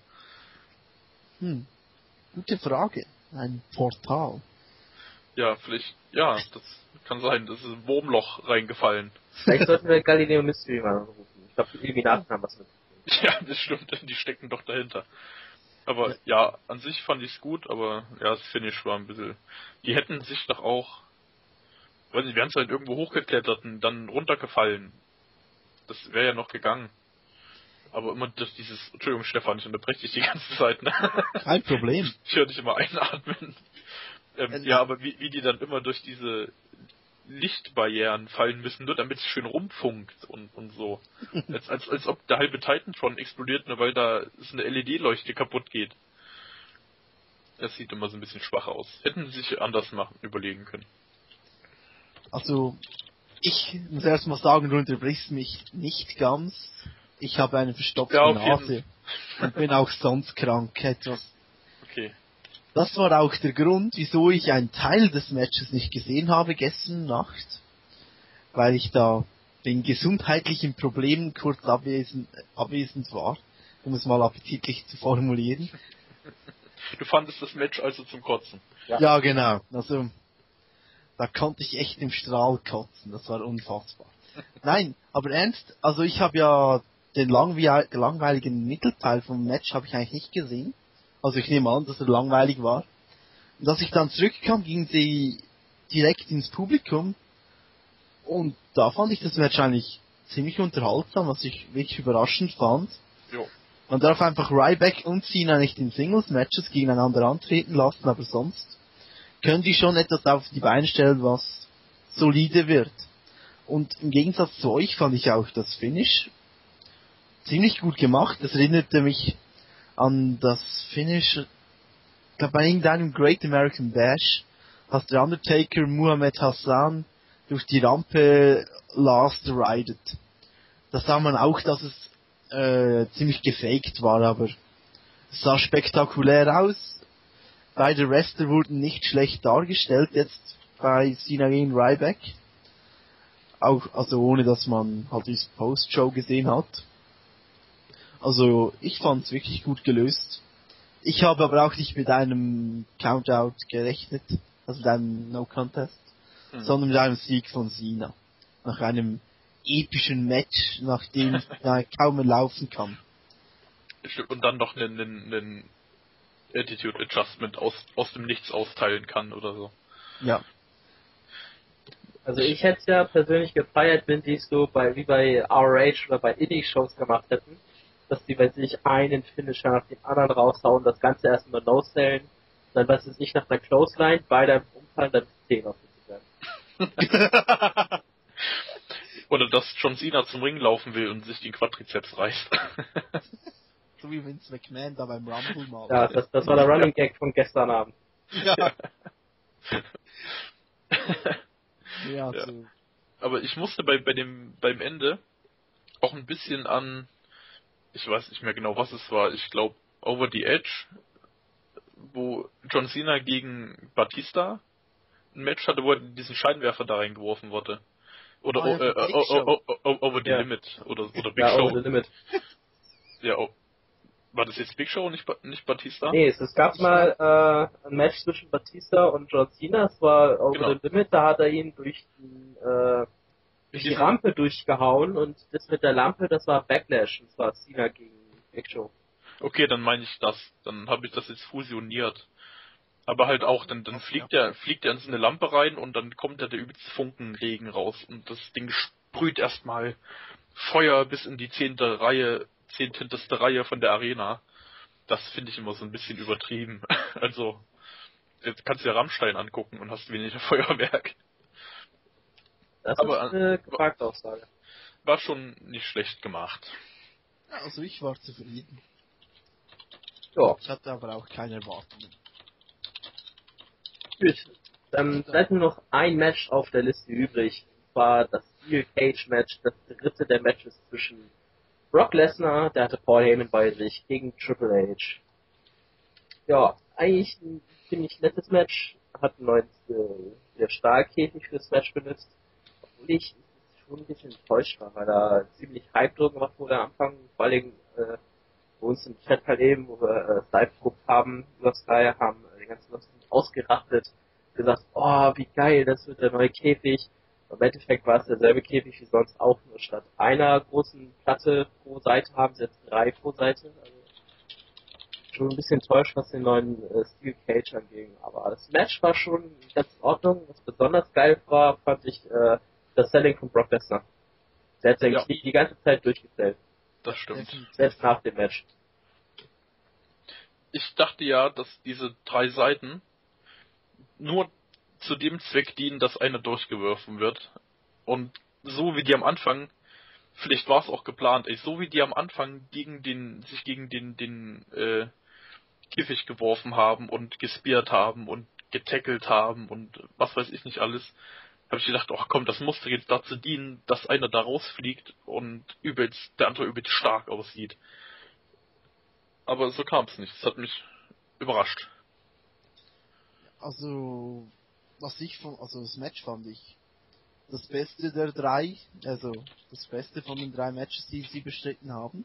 Gute Frage. Ein Portal. Ja, vielleicht, ja, das kann sein. Das ist ein Wurmloch reingefallen. Vielleicht sollten wir Galileo Mystery mal anrufen. Ich glaube, die Illuminaten haben was mit. Ja, das stimmt, die stecken doch dahinter. Aber ja, an sich fand ich es gut, aber ja, das Finish war ein bisschen... Die hätten sich doch auch... Weiß nicht, wären es halt irgendwo hochgeklettert und dann runtergefallen. Das wäre ja noch gegangen. Aber immer durch dieses... Entschuldigung, Stefan, ich unterbreche dich die ganze Zeit, ne? Kein Problem. Ich höre dich immer einatmen. Ja, aber wie die dann immer durch diese Lichtbarrieren fallen müssen, nur damit es schön rumfunkt und so. Als ob der halbe Titantron explodiert, nur weil da ist eine LED-Leuchte kaputt geht. Das sieht immer so ein bisschen schwach aus. Hätten sie sich anders überlegen können. Also, ich muss erst mal sagen, du unterbrichst mich nicht ganz. Ich habe eine verstopfte Nase und bin auch sonst krank etwas. Okay. Das war auch der Grund, wieso ich einen Teil des Matches nicht gesehen habe gestern Nacht, weil ich da wegen gesundheitlichen Problemen kurz abwesend war, um es mal appetitlich zu formulieren. Du fandest das Match also zum Kotzen? Ja, genau. Also, da konnte ich echt im Strahl kotzen, das war unfassbar. Nein, aber ernst, also ich habe ja den langweiligen Mittelteil vom Match habe ich eigentlich nicht gesehen. Also ich nehme an, dass er langweilig war. Und als ich dann zurückkam, gingen sie direkt ins Publikum. Und da fand ich das Match eigentlich ziemlich unterhaltsam, was ich wirklich überraschend fand. Jo. Man darf einfach Ryback und Cena nicht in Singles-Matches gegeneinander antreten lassen, aber sonst können die schon etwas auf die Beine stellen, was solide wird. Und im Gegensatz zu euch fand ich auch das Finish ziemlich gut gemacht. Das erinnerte mich an das Finish, ich glaube bei irgendeinem Great American Bash, als der Undertaker Muhammad Hassan durch die Rampe last ridet. Da sah man auch, dass es ziemlich gefaked war, aber es sah spektakulär aus. Beide Wrestler wurden nicht schlecht dargestellt, jetzt bei Cena gegen Ryback. Auch, also ohne dass man halt die Post-Show gesehen hat. Also, ich fand's wirklich gut gelöst. Ich habe aber auch nicht mit einem Countout gerechnet, also mit einem No-Contest, sondern mit einem Sieg von Cena. Nach einem epischen Match, nach dem er kaum mehr laufen kann. Und dann noch einen Attitude Adjustment aus dem Nichts austeilen kann oder so. Ja. Also ich hätte es ja persönlich gefeiert, wenn die es so wie bei ROH oder bei Indie-Shows gemacht hätten, dass die bei sich einen Finisher nach dem anderen raushauen, das Ganze erstmal no-sellen, dann was ist nicht nach einer Clothesline, beide umfallen, dann 10 auf werden. Oder dass John Cena zum Ring laufen will und sich den Quadrizeps reißt. So wie Vince McMahon da beim Rumble mal. Ja, das war der Running Gag von gestern Abend. Ja. Ja, Ja. so. Aber ich musste beim Ende auch ein bisschen an, ich weiß nicht mehr genau, was es war, ich glaube Over the Edge, wo John Cena gegen Batista ein Match hatte, wo er diesen Scheinwerfer da reingeworfen wurde. Oder Big Show. Over the Ja. Limit oder Big Ja, Show. Over the Limit. Ja, war das jetzt Big Show und nicht Batista? Nee, es gab mal ein Match zwischen Batista und John Cena, es war Over Genau. the Limit, da hat er ihn durch die Diesen- Rampe durchgehauen und das mit der Lampe, das war Backlash, das war Cena gegen Big Show. Okay, dann meine ich das. Dann habe ich das jetzt fusioniert. Aber halt auch, dann fliegt er in so eine Lampe rein und dann kommt da der übelste Funkenregen raus und das Ding sprüht erstmal Feuer bis in die 10. Reihe, 10. Reihe von der Arena. Das finde ich immer so ein bisschen übertrieben. Also, jetzt kannst du ja Rammstein angucken und hast weniger Feuerwerk. Das Aber- ist eine gewagte Aussage. War schon nicht schlecht gemacht. Also ich war zufrieden. Ja, Ich hatte aber auch keine Erwartungen. gut. Dann bleibt nur noch ein Match auf der Liste übrig. Und zwar das Steel Cage Match, das dritte der Matches zwischen Brock Lesnar, der hatte Paul Heyman bei sich, gegen Triple H. Ja, eigentlich ein ziemlich nettes Match. Hat einen neuen der Stahlkäfig fürs Match benutzt. Obwohl ich schon ein bisschen enttäuscht war, weil da ziemlich Hype drin gemacht wurde am Anfang. Vor allem bei uns im Chat halt eben, wo wir Skype geguckt haben, über Sky, haben die ganzen Leute ausgerastet, gesagt, oh, wie geil, das wird der neue Käfig. Im Endeffekt war es derselbe Käfig wie sonst auch, nur statt einer großen Platte pro Seite haben sie jetzt 3 pro Seite. Also schon ein bisschen enttäuscht, was den neuen Steel Cage anging. Aber das Match war schon ganz in Ordnung. Was besonders geil war, fand ich das Selling von Brock Lesnar. Der hat sein Ja. Knie die ganze Zeit durchgestellt. Das stimmt. Definitiv. Selbst nach dem Match. Ich dachte ja, dass diese 3 Seiten nur zu dem Zweck dienen, dass einer durchgeworfen wird. Und so wie die am Anfang, vielleicht war es auch geplant, so wie die am Anfang sich gegen den Käfig geworfen haben und gespiert haben und getackelt haben und was weiß ich nicht alles, habe ich gedacht, ach komm, das musste jetzt dazu dienen, dass einer da rausfliegt und der andere übelst stark aussieht. Aber so kam es nicht. Das hat mich überrascht. Also, also das Match fand ich das Beste der 3, also das Beste von den 3 Matches, die sie bestritten haben.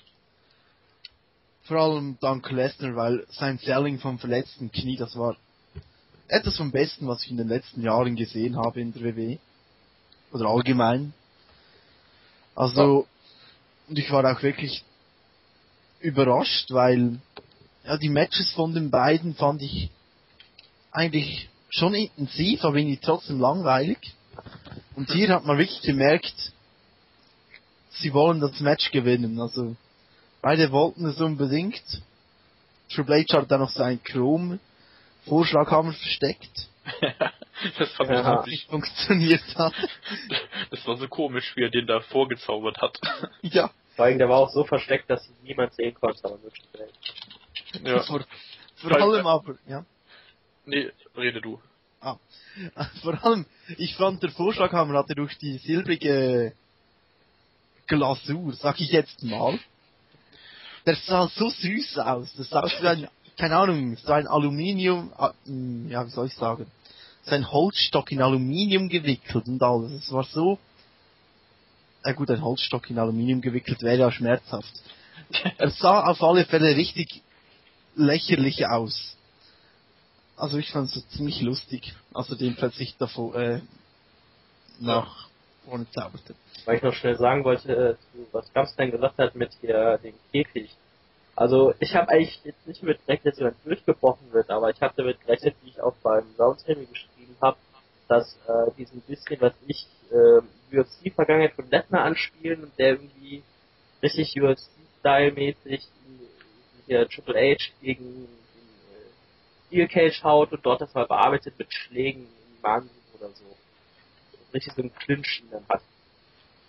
Vor allem dank Lesnar, weil sein Selling vom verletzten Knie, das war etwas vom Besten, was ich in den letzten Jahren gesehen habe in der WWE. Oder allgemein. Also, und ich war auch wirklich überrascht, weil ja, die Matches von den beiden fand ich eigentlich schon intensiv, aber irgendwie trotzdem langweilig. Und hier hat man wirklich gemerkt, sie wollen das Match gewinnen. Also, beide wollten es unbedingt. Triple H hat da noch seinen Chrom-Vorschlaghammer versteckt, Das fand Ja. ich was witzig. nicht funktioniert hat. Das war so komisch, wie er den da vorgezaubert hat. Ja, Vor allem, der war auch so versteckt, dass ihn niemand sehen konnte, aber wirklich selten. Ja. vor allem aber, ja. Nee, rede du. Vor allem, ich fand der Vorschlaghammer hatte durch die silbrige Glasur, sag ich jetzt mal, der sah so süß aus. Das sah so ein, keine Ahnung, so ein Aluminium, ja, wie soll ich sagen, so ein Holzstock in Aluminium gewickelt und alles. Es war so, gut, ein Holzstock in Aluminium gewickelt wäre ja schmerzhaft. Er sah auf alle Fälle richtig lächerlich aus. Also ich fand es so ziemlich lustig, als er den plötzlich davor, nach vorne zauberte. Weil ich noch schnell sagen wollte, was Gamstein gesagt hat mit hier dem Käfig. Also ich habe eigentlich jetzt nicht mit gerechnet, dass jemand durchgebrochen wird, aber ich hatte mit gerechnet, wie ich auch beim Roundtable geschrieben habe, dass die so ein bisschen, was ich UFC-Vergangenheit von Lesnar anspielen und der irgendwie richtig UFC-Style-mäßig hier Triple H gegen den Steel Cage haut und dort das mal bearbeitet mit Schlägen in die Magen oder so. Richtig so ein Clinchen dann hat.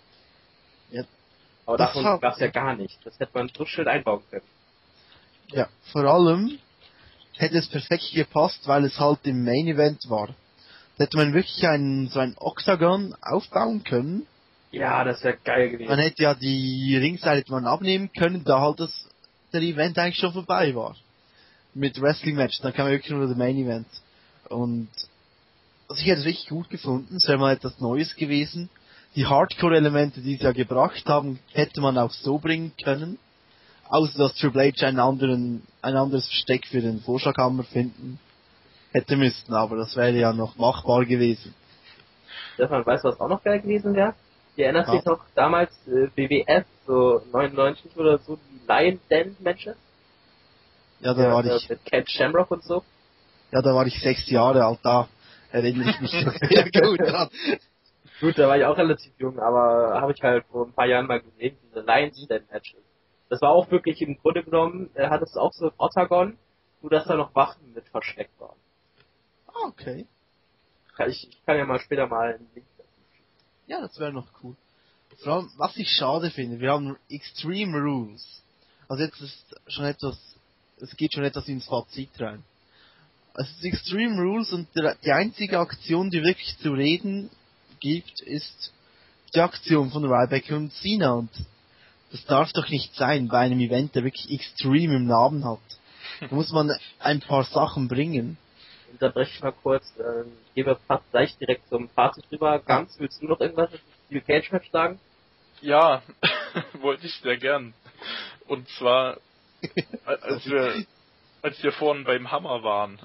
Aber Das davon war- gab's ja gar nicht. Das hätte man so schön einbauen können. Ja, vor allem hätte es perfekt gepasst, weil es halt im Main Event war. Da hätte man wirklich so ein Octagon aufbauen können. Ja, das wäre geil Man gewesen. hätte ja die Ringseite hätte man abnehmen können, da halt der Event eigentlich schon vorbei war. Mit Wrestling Match, dann kam wirklich nur der Main Event. Und also ich hätte es richtig gut gefunden, es wäre mal etwas Neues gewesen. Die Hardcore-Elemente, die sie ja gebracht haben, hätte man auch so bringen können. Außer dass Triple H ein anderes Versteck für den Vorschlaghammer finden hätte müssen, aber das wäre ja noch machbar gewesen. Stefan, weißt du, was auch noch geil gewesen wäre? Ihr erinnert Ja. sich noch damals WWF, so 99 oder so, die Lion Den Matches? Ja, da war ich, Mit Ken Shamrock und so. ja, da war ich 6 Jahre alt, da erinnere ich mich noch sehr gut dran. Gut, da war ich auch relativ jung, aber habe ich halt vor ein paar Jahren mal gesehen, diese Lions Den Matches. Das war auch wirklich im Grunde genommen, hattest du auch so ein Octagon, nur dass da noch Waffen mit versteckt waren. Ah, okay. Ich kann ja mal später mal einen Link dazu schicken. Ja, das wäre noch cool. Vor allem, was ich schade finde, wir haben Extreme Rules. Also jetzt ist schon etwas, es geht schon etwas ins Fazit rein. Also es ist Extreme Rules und die einzige Aktion, die wirklich zu reden gibt, ist die Aktion von Ryback und Cena und das darf doch nicht sein bei einem Event, der wirklich Extreme im Namen hat. Da muss man ein paar Sachen bringen. Unterbreche ich mal kurz, gebe fast gleich direkt zum Fazit rüber. Ganz, willst du noch irgendwas zu Steel Cage Match sagen? Ja, wollte ich sehr gern. Und zwar, als wir vorhin beim Hammer waren,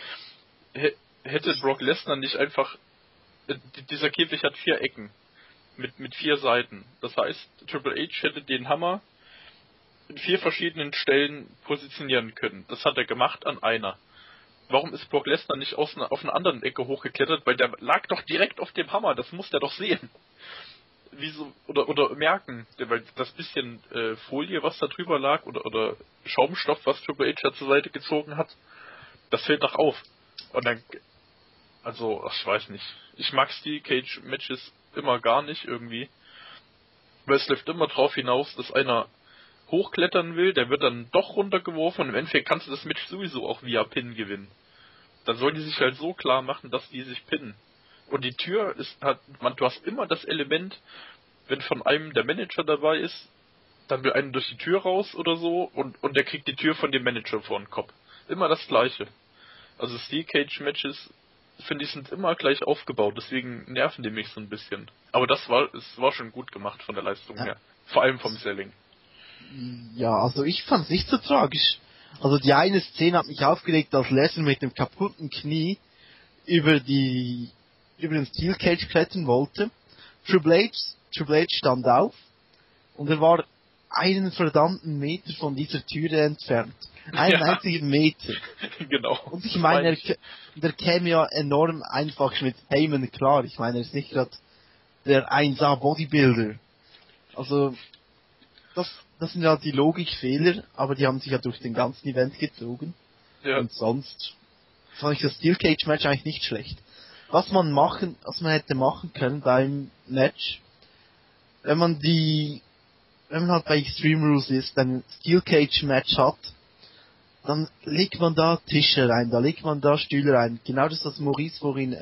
hätte Brock Lesnar nicht einfach, dieser Käfig hat 4 Ecken mit 4 Seiten. Das heißt, Triple H hätte den Hammer in 4 verschiedenen Stellen positionieren können. Das hat er gemacht an einer. Warum ist Brock Lesnar nicht auf einer anderen Ecke hochgeklettert? Weil der lag doch direkt auf dem Hammer, das muss der doch sehen. Wieso, oder merken, weil das bisschen Folie, was da drüber lag, oder Schaumstoff, was Triple H da zur Seite gezogen hat, das fällt doch auf. Und dann, also, ich weiß nicht. Ich mag Steel Cage Matches immer gar nicht irgendwie. Weil es läuft immer drauf hinaus, dass einer hochklettern will, der wird dann doch runtergeworfen und im Endeffekt kannst du das Match sowieso auch via Pin gewinnen. Dann sollen die sich halt so klar machen, dass die sich pinnen. Und die Tür ist halt, du hast immer das Element, wenn von einem der Manager dabei ist, dann will einer durch die Tür raus oder so und der kriegt die Tür von dem Manager vor den Kopf. Immer das Gleiche. Also Steel Cage Matches, finde ich, sind immer gleich aufgebaut, deswegen nerven die mich so ein bisschen. Aber es war schon gut gemacht von der Leistung her. Vor allem vom Selling. Ja, also ich fand's nicht so tragisch. Also die eine Szene hat mich aufgeregt, als Lesnar mit dem kaputten Knie über den Steel Cage klettern wollte. Triple H stand auf und er war einen verdammten Meter von dieser Türe entfernt. Einen einzigen Meter. Genau. Und ich meine, der käme ja enorm einfach mit Heyman klar. Ich meine, er ist nicht gerade der 1A Bodybuilder. Also, das sind ja die Logikfehler, aber die haben sich ja durch den ganzen Event gezogen. Ja. Und sonst fand ich das Steel Cage Match eigentlich nicht schlecht. Was man hätte machen können beim Match, wenn man halt bei Extreme Rules ist, ein Steel Cage Match hat, dann legt man da Tische rein, da legt man da Stühle rein. Genau das, was Maurice vorhin.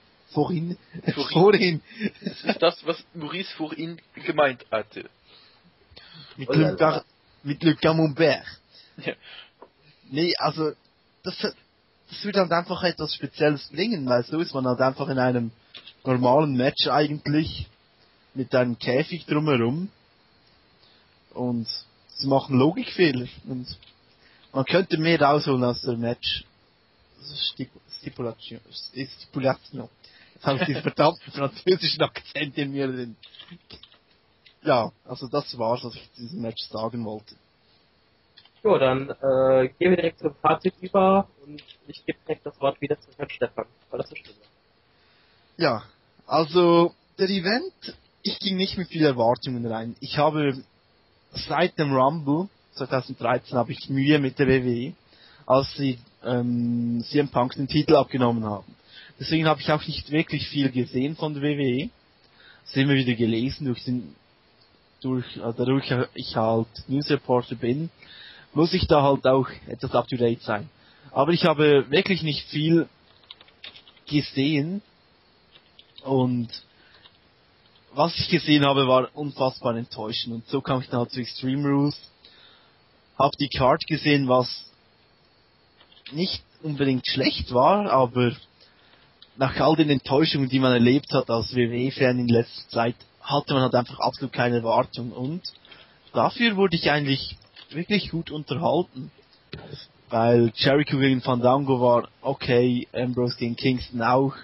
Das ist das, was Maurice vorhin gemeint hatte. Mit Le Camembert. Ja. Nee, also, das würde halt einfach etwas Spezielles bringen, weil so ist man halt einfach in einem normalen Match eigentlich mit einem Käfig drumherum und sie machen Logikfehler und man könnte mehr rausholen aus der Match. Stipulation. Jetzt habe ich diesen verdammten französischen Akzent in mir drin. Ja, also das war's, was ich zu diesem Match sagen wollte. Jo, dann gehen wir direkt zum Fazit über und ich gebe direkt das Wort wieder zu Herrn Stefan, weil das so schön war. Ja, also der Event, ich ging nicht mit vielen Erwartungen rein. Ich habe seit dem Rumble 2013 habe ich Mühe mit der WWE, als sie CM Punk den Titel abgenommen haben. Deswegen habe ich auch nicht wirklich viel gesehen von der WWE. Das immer wieder gelesen durch dadurch ich halt News Reporter bin, muss ich da halt auch etwas up to date sein. Aber ich habe wirklich nicht viel gesehen und was ich gesehen habe, war unfassbar enttäuschend und so kam ich dann halt zu Extreme Rules, hab die Card gesehen, was nicht unbedingt schlecht war, aber nach all den Enttäuschungen, die man erlebt hat als WWE-Fan in letzter Zeit, hatte man halt einfach absolut keine Erwartung und dafür wurde ich eigentlich wirklich gut unterhalten, weil Jericho gegen Fandango war okay, Ambrose gegen Kingston auch,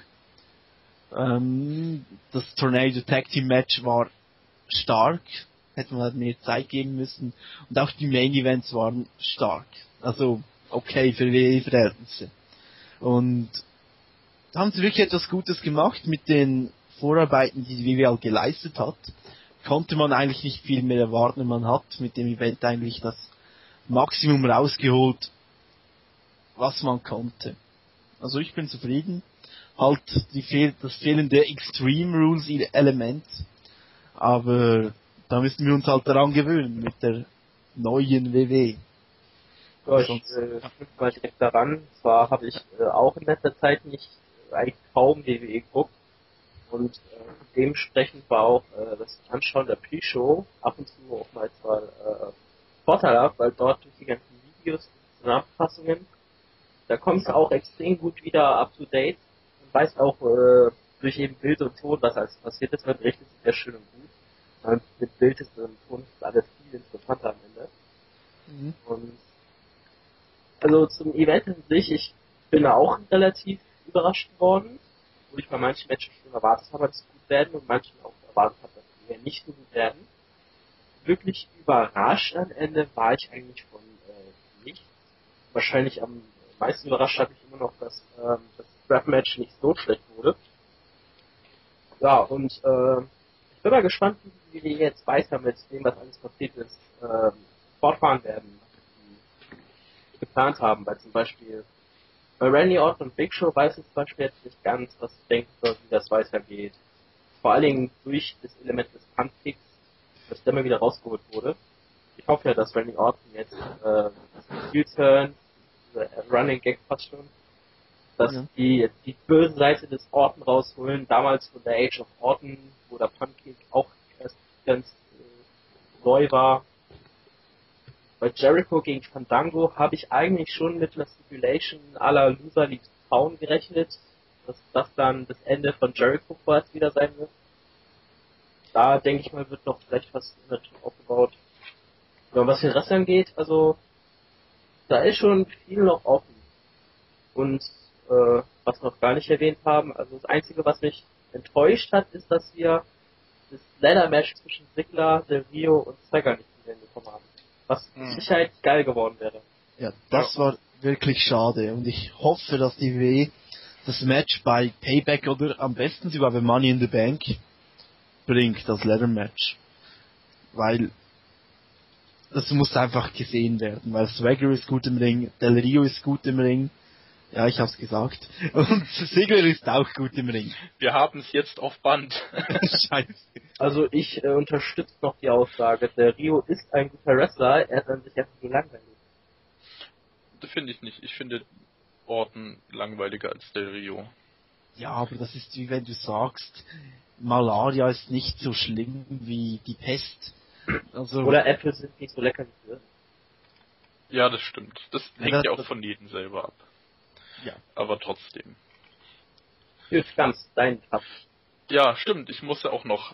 das Tornado Tag Team Match war stark, hätte man halt mehr Zeit geben müssen und auch die Main Events waren stark, also okay für WWE-Verhältnisse und da haben sie wirklich etwas Gutes gemacht mit den Vorarbeiten, die die WWE geleistet hat. Konnte man eigentlich nicht viel mehr erwarten. Man hat mit dem Event eigentlich das Maximum rausgeholt, was man konnte. Also ich bin zufrieden. Halt das fehlende Extreme Rules Element. Aber da müssen wir uns halt daran gewöhnen mit der neuen WWE. Ja, ich knüpfe mal direkt daran. Zwar habe ich auch in letzter Zeit nicht eigentlich kaum WWE geguckt und dementsprechend war auch das Anschauen der Pre-Show ab und zu auch mal zwar vorteilhaft, weil dort durch die ganzen Videos, Zusammenfassungen, da kommst du auch extrem gut wieder up to date und weißt auch durch eben Bild und Ton, was alles passiert ist, man berichtet sich sehr schön und gut. Mit Bild ist und Ton ist alles viel interessanter am Ende. Mhm. Und also zum Event an sich, ich bin da auch relativ überrascht worden, wo ich bei manchen Matches schon erwartet habe, dass sie gut werden und manchen auch erwartet habe, dass sie eher nicht so gut werden. Wirklich überrascht am Ende war ich eigentlich von nichts. Wahrscheinlich am meisten überrascht habe ich immer noch, dass das Strap-Match nicht so schlecht wurde. Ja, und ich bin mal gespannt, wie wir jetzt weiter mit dem, was alles passiert ist, fortfahren werden, was sie geplant haben, weil zum Beispiel bei Randy Orton und Big Show weiß ich zum Beispiel jetzt nicht ganz, was ich denken soll, wie das weitergeht. Vor allen Dingen durch das Element des Pumpkicks, das dann mal wieder rausgeholt wurde. Ich hoffe ja, dass Randy Orton jetzt das Heel-Turn, Running Gag fast schon, dass die jetzt die böse Seite des Orton rausholen. Damals von der Age of Orton, wo der Pumpkick auch erst ganz neu war. Bei Jericho gegen Fandango habe ich eigentlich schon mit einer Stipulation à la Loser League Frauen gerechnet, dass das dann das Ende von Jericho vorerst wieder sein wird. Da denke ich mal, wird noch vielleicht was aufgebaut. Ja, was den Rest angeht, also da ist schon viel noch offen. Und was wir noch gar nicht erwähnt haben, also das Einzige, was mich enttäuscht hat, ist, dass wir das Ladder-Match zwischen Ziggler, Del Rio und Swagger nicht zu sehen bekommen haben. Was mit Sicherheit geil geworden wäre. Ja, das war wirklich schade und ich hoffe, dass die WWE das Match bei Payback oder am besten sogar bei Money in the Bank bringt, das Ladder Match. Weil das muss einfach gesehen werden, weil Swagger ist gut im Ring, Del Rio ist gut im Ring, ja, ich hab's gesagt, und Ziggler ist auch gut im Ring. Wir haben es jetzt auf Band. Scheiße. Also ich unterstütze noch die Aussage, der Rio ist ein guter Wrestler, er ist an sich einfach nur langweilig. Das finde ich nicht. Ich finde Orton langweiliger als Del Rio. Ja, aber das ist wie wenn du sagst, Malaria ist nicht so schlimm wie die Pest. Also, Oder Äpfel sind nicht so lecker wie früher. Ja, das stimmt. Das hängt das- ja auch von jedem selber ab. Ja. Aber trotzdem. Gut, ganz dein Tab. Ja, stimmt. Ich muss ja auch noch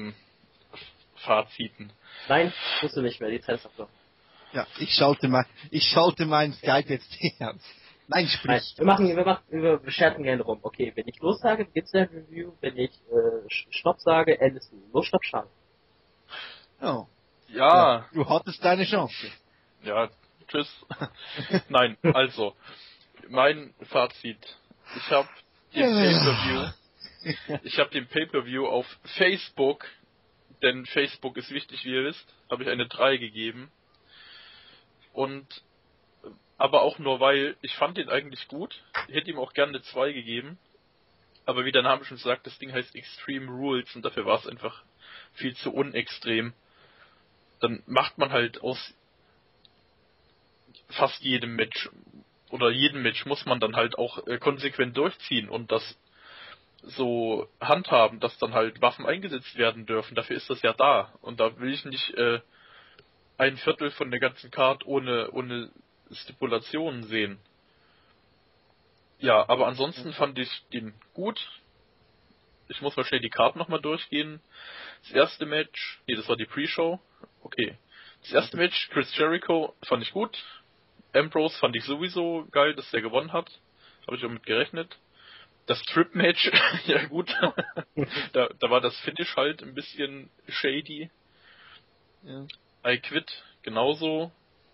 Faziten. Nein, musst du nicht mehr, die Zeit ist abgelaufen. Ja, ich schalte mein Skype jetzt aus. Nein, Nein, sprich. wir bescherten gerne rum. Okay, wenn ich los sage, gibt's ein Review, wenn ich Stopp sage, endest du. Los, Stopp, Schade. Oh. Ja, Du hattest deine Chance. ja, tschüss. Nein, also, mein Fazit. Ich habe den Pay-Per-View auf Facebook, denn Facebook ist wichtig, wie ihr wisst, habe ich eine 3 gegeben. Und aber auch nur, weil ich fand den eigentlich gut. Ich hätte ihm auch gerne eine 2 gegeben. Aber wie der Name schon sagt, das Ding heißt Extreme Rules und dafür war es einfach viel zu unextrem. dann macht man halt aus fast jedem Match oder jedem Match muss man dann halt auch konsequent durchziehen und das so handhaben, dass dann halt Waffen eingesetzt werden dürfen. Dafür ist das ja da. Und da will ich nicht ein Viertel von der ganzen Card ohne Stipulationen sehen. Ja, aber ansonsten fand ich den gut. Ich muss mal schnell die Card nochmal durchgehen. Das erste Match, das war die Pre-Show. Okay. Das erste Match, Chris Jericho, fand ich gut. Ambrose fand ich sowieso geil, dass der gewonnen hat. Habe ich auch mit gerechnet. Das Strip-Match, ja gut. da war das Finish halt ein bisschen shady. Ja. I Quit, genauso.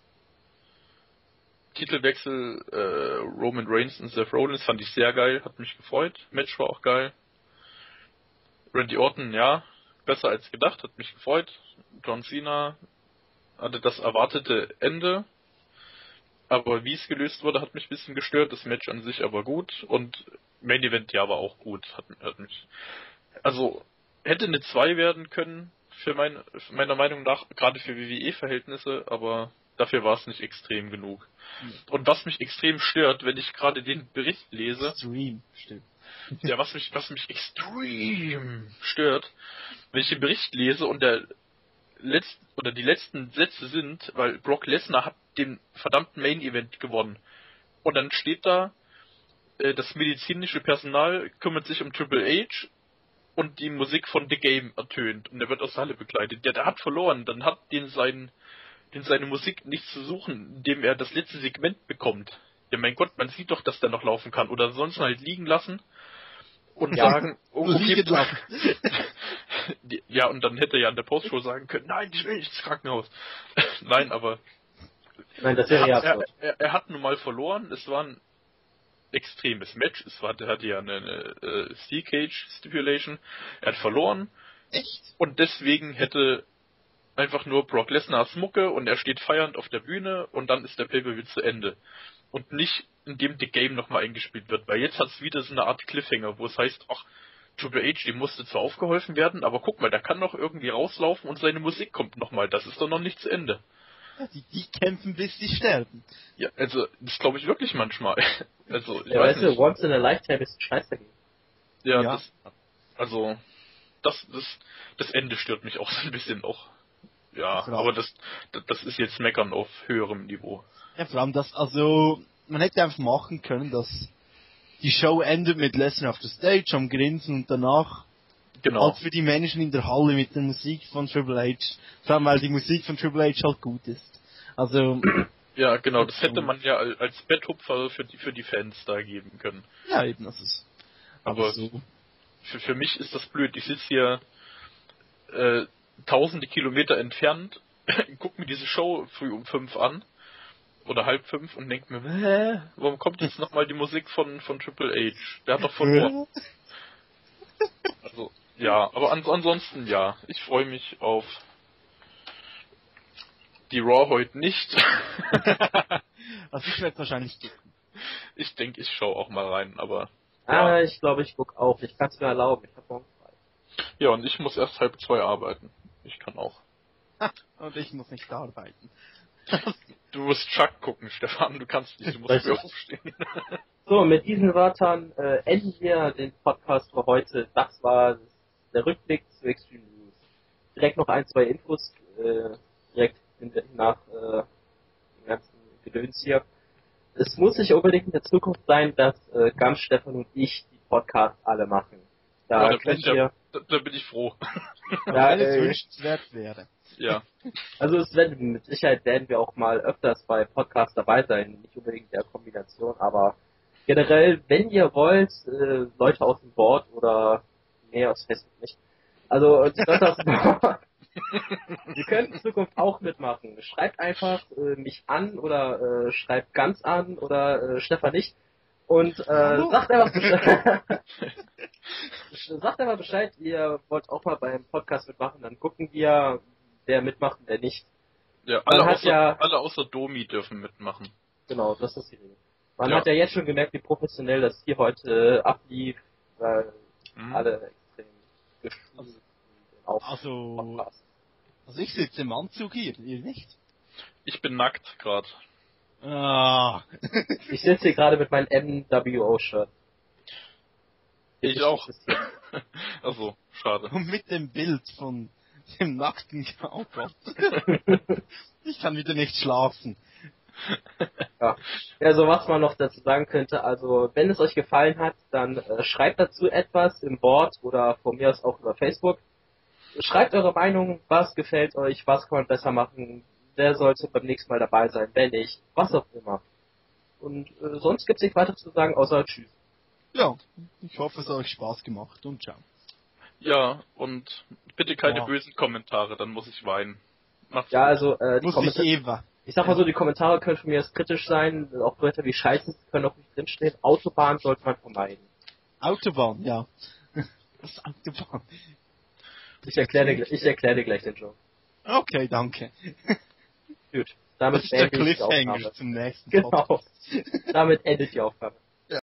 Titelwechsel Roman Reigns und Seth Rollins fand ich sehr geil, hat mich gefreut. Match war auch geil. Randy Orton, ja, besser als gedacht, hat mich gefreut. John Cena hatte das erwartete Ende. Aber wie es gelöst wurde, hat mich ein bisschen gestört. Das Match an sich aber gut. Und Main Event, ja, war auch gut. Hat mich. Also, hätte eine 2 werden können, meiner Meinung nach, gerade für WWE-Verhältnisse, aber dafür war es nicht extrem genug. Und was mich extrem stört, wenn ich gerade den Bericht lese. Extrem, stimmt. Ja, was mich extrem stört, wenn ich den Bericht lese und die letzten Sätze sind, weil Brock Lesnar hat den verdammten Main Event gewonnen. Und dann steht da, das medizinische Personal kümmert sich um Triple H und die Musik von The Game ertönt und er wird aus der Halle begleitet. Der hat verloren, dann hat seine Musik nichts zu suchen, indem er das letzte Segment bekommt. Ja, mein Gott, man sieht doch, dass der noch laufen kann. Oder sonst halt liegen lassen und sagen, liegen lassen. Ja, und dann hätte er ja in der Postshow sagen können, nein, ich will nicht ins Krankenhaus. Nein, aber Nein, das wäre ja absurd. er hat nun mal verloren, es war ein extremes Match, er hatte ja eine Steel Cage Stipulation, er hat verloren. Echt? Und deswegen hätte einfach nur Brock Lesnar's Mucke und er steht feiernd auf der Bühne und dann ist der Pay-Per-View zu Ende. Und nicht, indem The Game nochmal eingespielt wird, weil jetzt hat es wieder so eine Art Cliffhanger, wo es heißt, ach, Triple H, dem musste zwar aufgeholfen werden, aber guck mal, der kann noch irgendwie rauslaufen und seine Musik kommt nochmal, das ist doch noch nicht zu Ende. Die kämpfen, bis sie sterben. Ja, also, das glaube ich wirklich manchmal. Also, ich Ja, weiß weißt du, nicht. once in a lifetime ist ein Scheiß dagegen. Ja. Das Ende stört mich auch so ein bisschen noch. Ja, Klar. aber das ist jetzt Meckern auf höherem Niveau. Ja, vor allem man hätte einfach machen können, dass die Show endet mit Lesnar auf der Stage am Grinsen und danach Genau. halt für die Menschen in der Halle mit der Musik von Triple H. Vor allem, weil die Musik von Triple H halt gut ist. Also, Ja, genau, das hätte man ja als Betthupfer für die Fans da geben können. ja, eben, das ist. Aber so. für mich ist das blöd. Ich sitze hier tausende Kilometer entfernt, guck mir diese Show früh um 5 an oder halb 5 und denk mir, warum kommt jetzt nochmal die Musik von Triple H? Der hat doch verloren. Also, ja, aber ansonsten ja. Ich freue mich auf die Raw heute nicht. Also ich werde wahrscheinlich gucken. Ich denke, ich schaue auch mal rein, aber Ich glaube, ich guck auch. Ich kann es mir erlauben. Ich habe morgen frei. ja, und ich muss erst 1:30 arbeiten. Ich kann auch. Und ich muss nicht arbeiten. Du musst Chuck gucken, Stefan, du kannst nicht, du musst früh aufstehen. So, mit diesen Wörtern enden wir den Podcast für heute. Das war der Rückblick zu Extreme News. Direkt noch 1, 2 Infos, direkt nach dem ganzen Gedöns hier. Es muss nicht unbedingt in der Zukunft sein, dass Gams, Stefan und ich die Podcasts alle machen. Da Da bin ich froh. Weil es wünschenswert wäre. Ja. Also mit Sicherheit werden wir auch mal öfters bei Podcasts dabei sein, nicht unbedingt in der Kombination, aber generell, wenn ihr wollt, Leute aus dem Board oder aus Facebook nicht. Also die Leute aus dem Board, ihr könnt in Zukunft auch mitmachen. Schreibt einfach mich an oder schreibt ganz an oder Stefan nicht und sagt einfach Bescheid. Sagt einfach Bescheid, ihr wollt auch mal beim Podcast mitmachen, dann gucken wir, wer mitmacht und wer nicht. Ja, alle außer Domi dürfen mitmachen. Genau, das ist die Regel. Man hat ja jetzt schon gemerkt, wie professionell das hier heute ablief, weil alle extrem geschult sind auf Podcast. Also ich sitze im Anzug hier, ihr nicht? Ich bin nackt gerade. Ah. Ich sitze hier gerade mit meinem NWO-Shirt. Ich auch. Also, schade. Und mit dem Bild von dem nackten Oh Gott. Ich kann wieder nicht schlafen. Ja. Also was man noch dazu sagen könnte, also wenn es euch gefallen hat, dann schreibt dazu etwas im Board oder von mir aus auch über Facebook. Schreibt eure Meinung, was gefällt euch, was kann man besser machen, wer sollte beim nächsten Mal dabei sein, wer nicht, was auch immer. Und sonst gibt's nicht weiter zu sagen, außer Tschüss. Ja, ich hoffe, es hat euch Spaß gemacht und ciao. Ja, und bitte keine Ja. bösen Kommentare, dann muss ich weinen. Macht's Ja, gut. also die Muss ich Kommentare, Eva. ich sag mal so, die Kommentare können von mir erst kritisch sein, auch Wörter wie Scheiße können auch nicht drinstehen. Autobahn sollte man vermeiden. Autobahn, ja. Das Autobahn. Ich erkläre dir gleich den Joke. Okay, danke. Gut, damit Das ist der beende ich die Cliffhanger Aufnahme. zum nächsten Genau. Podcast. Damit endet die Aufnahme.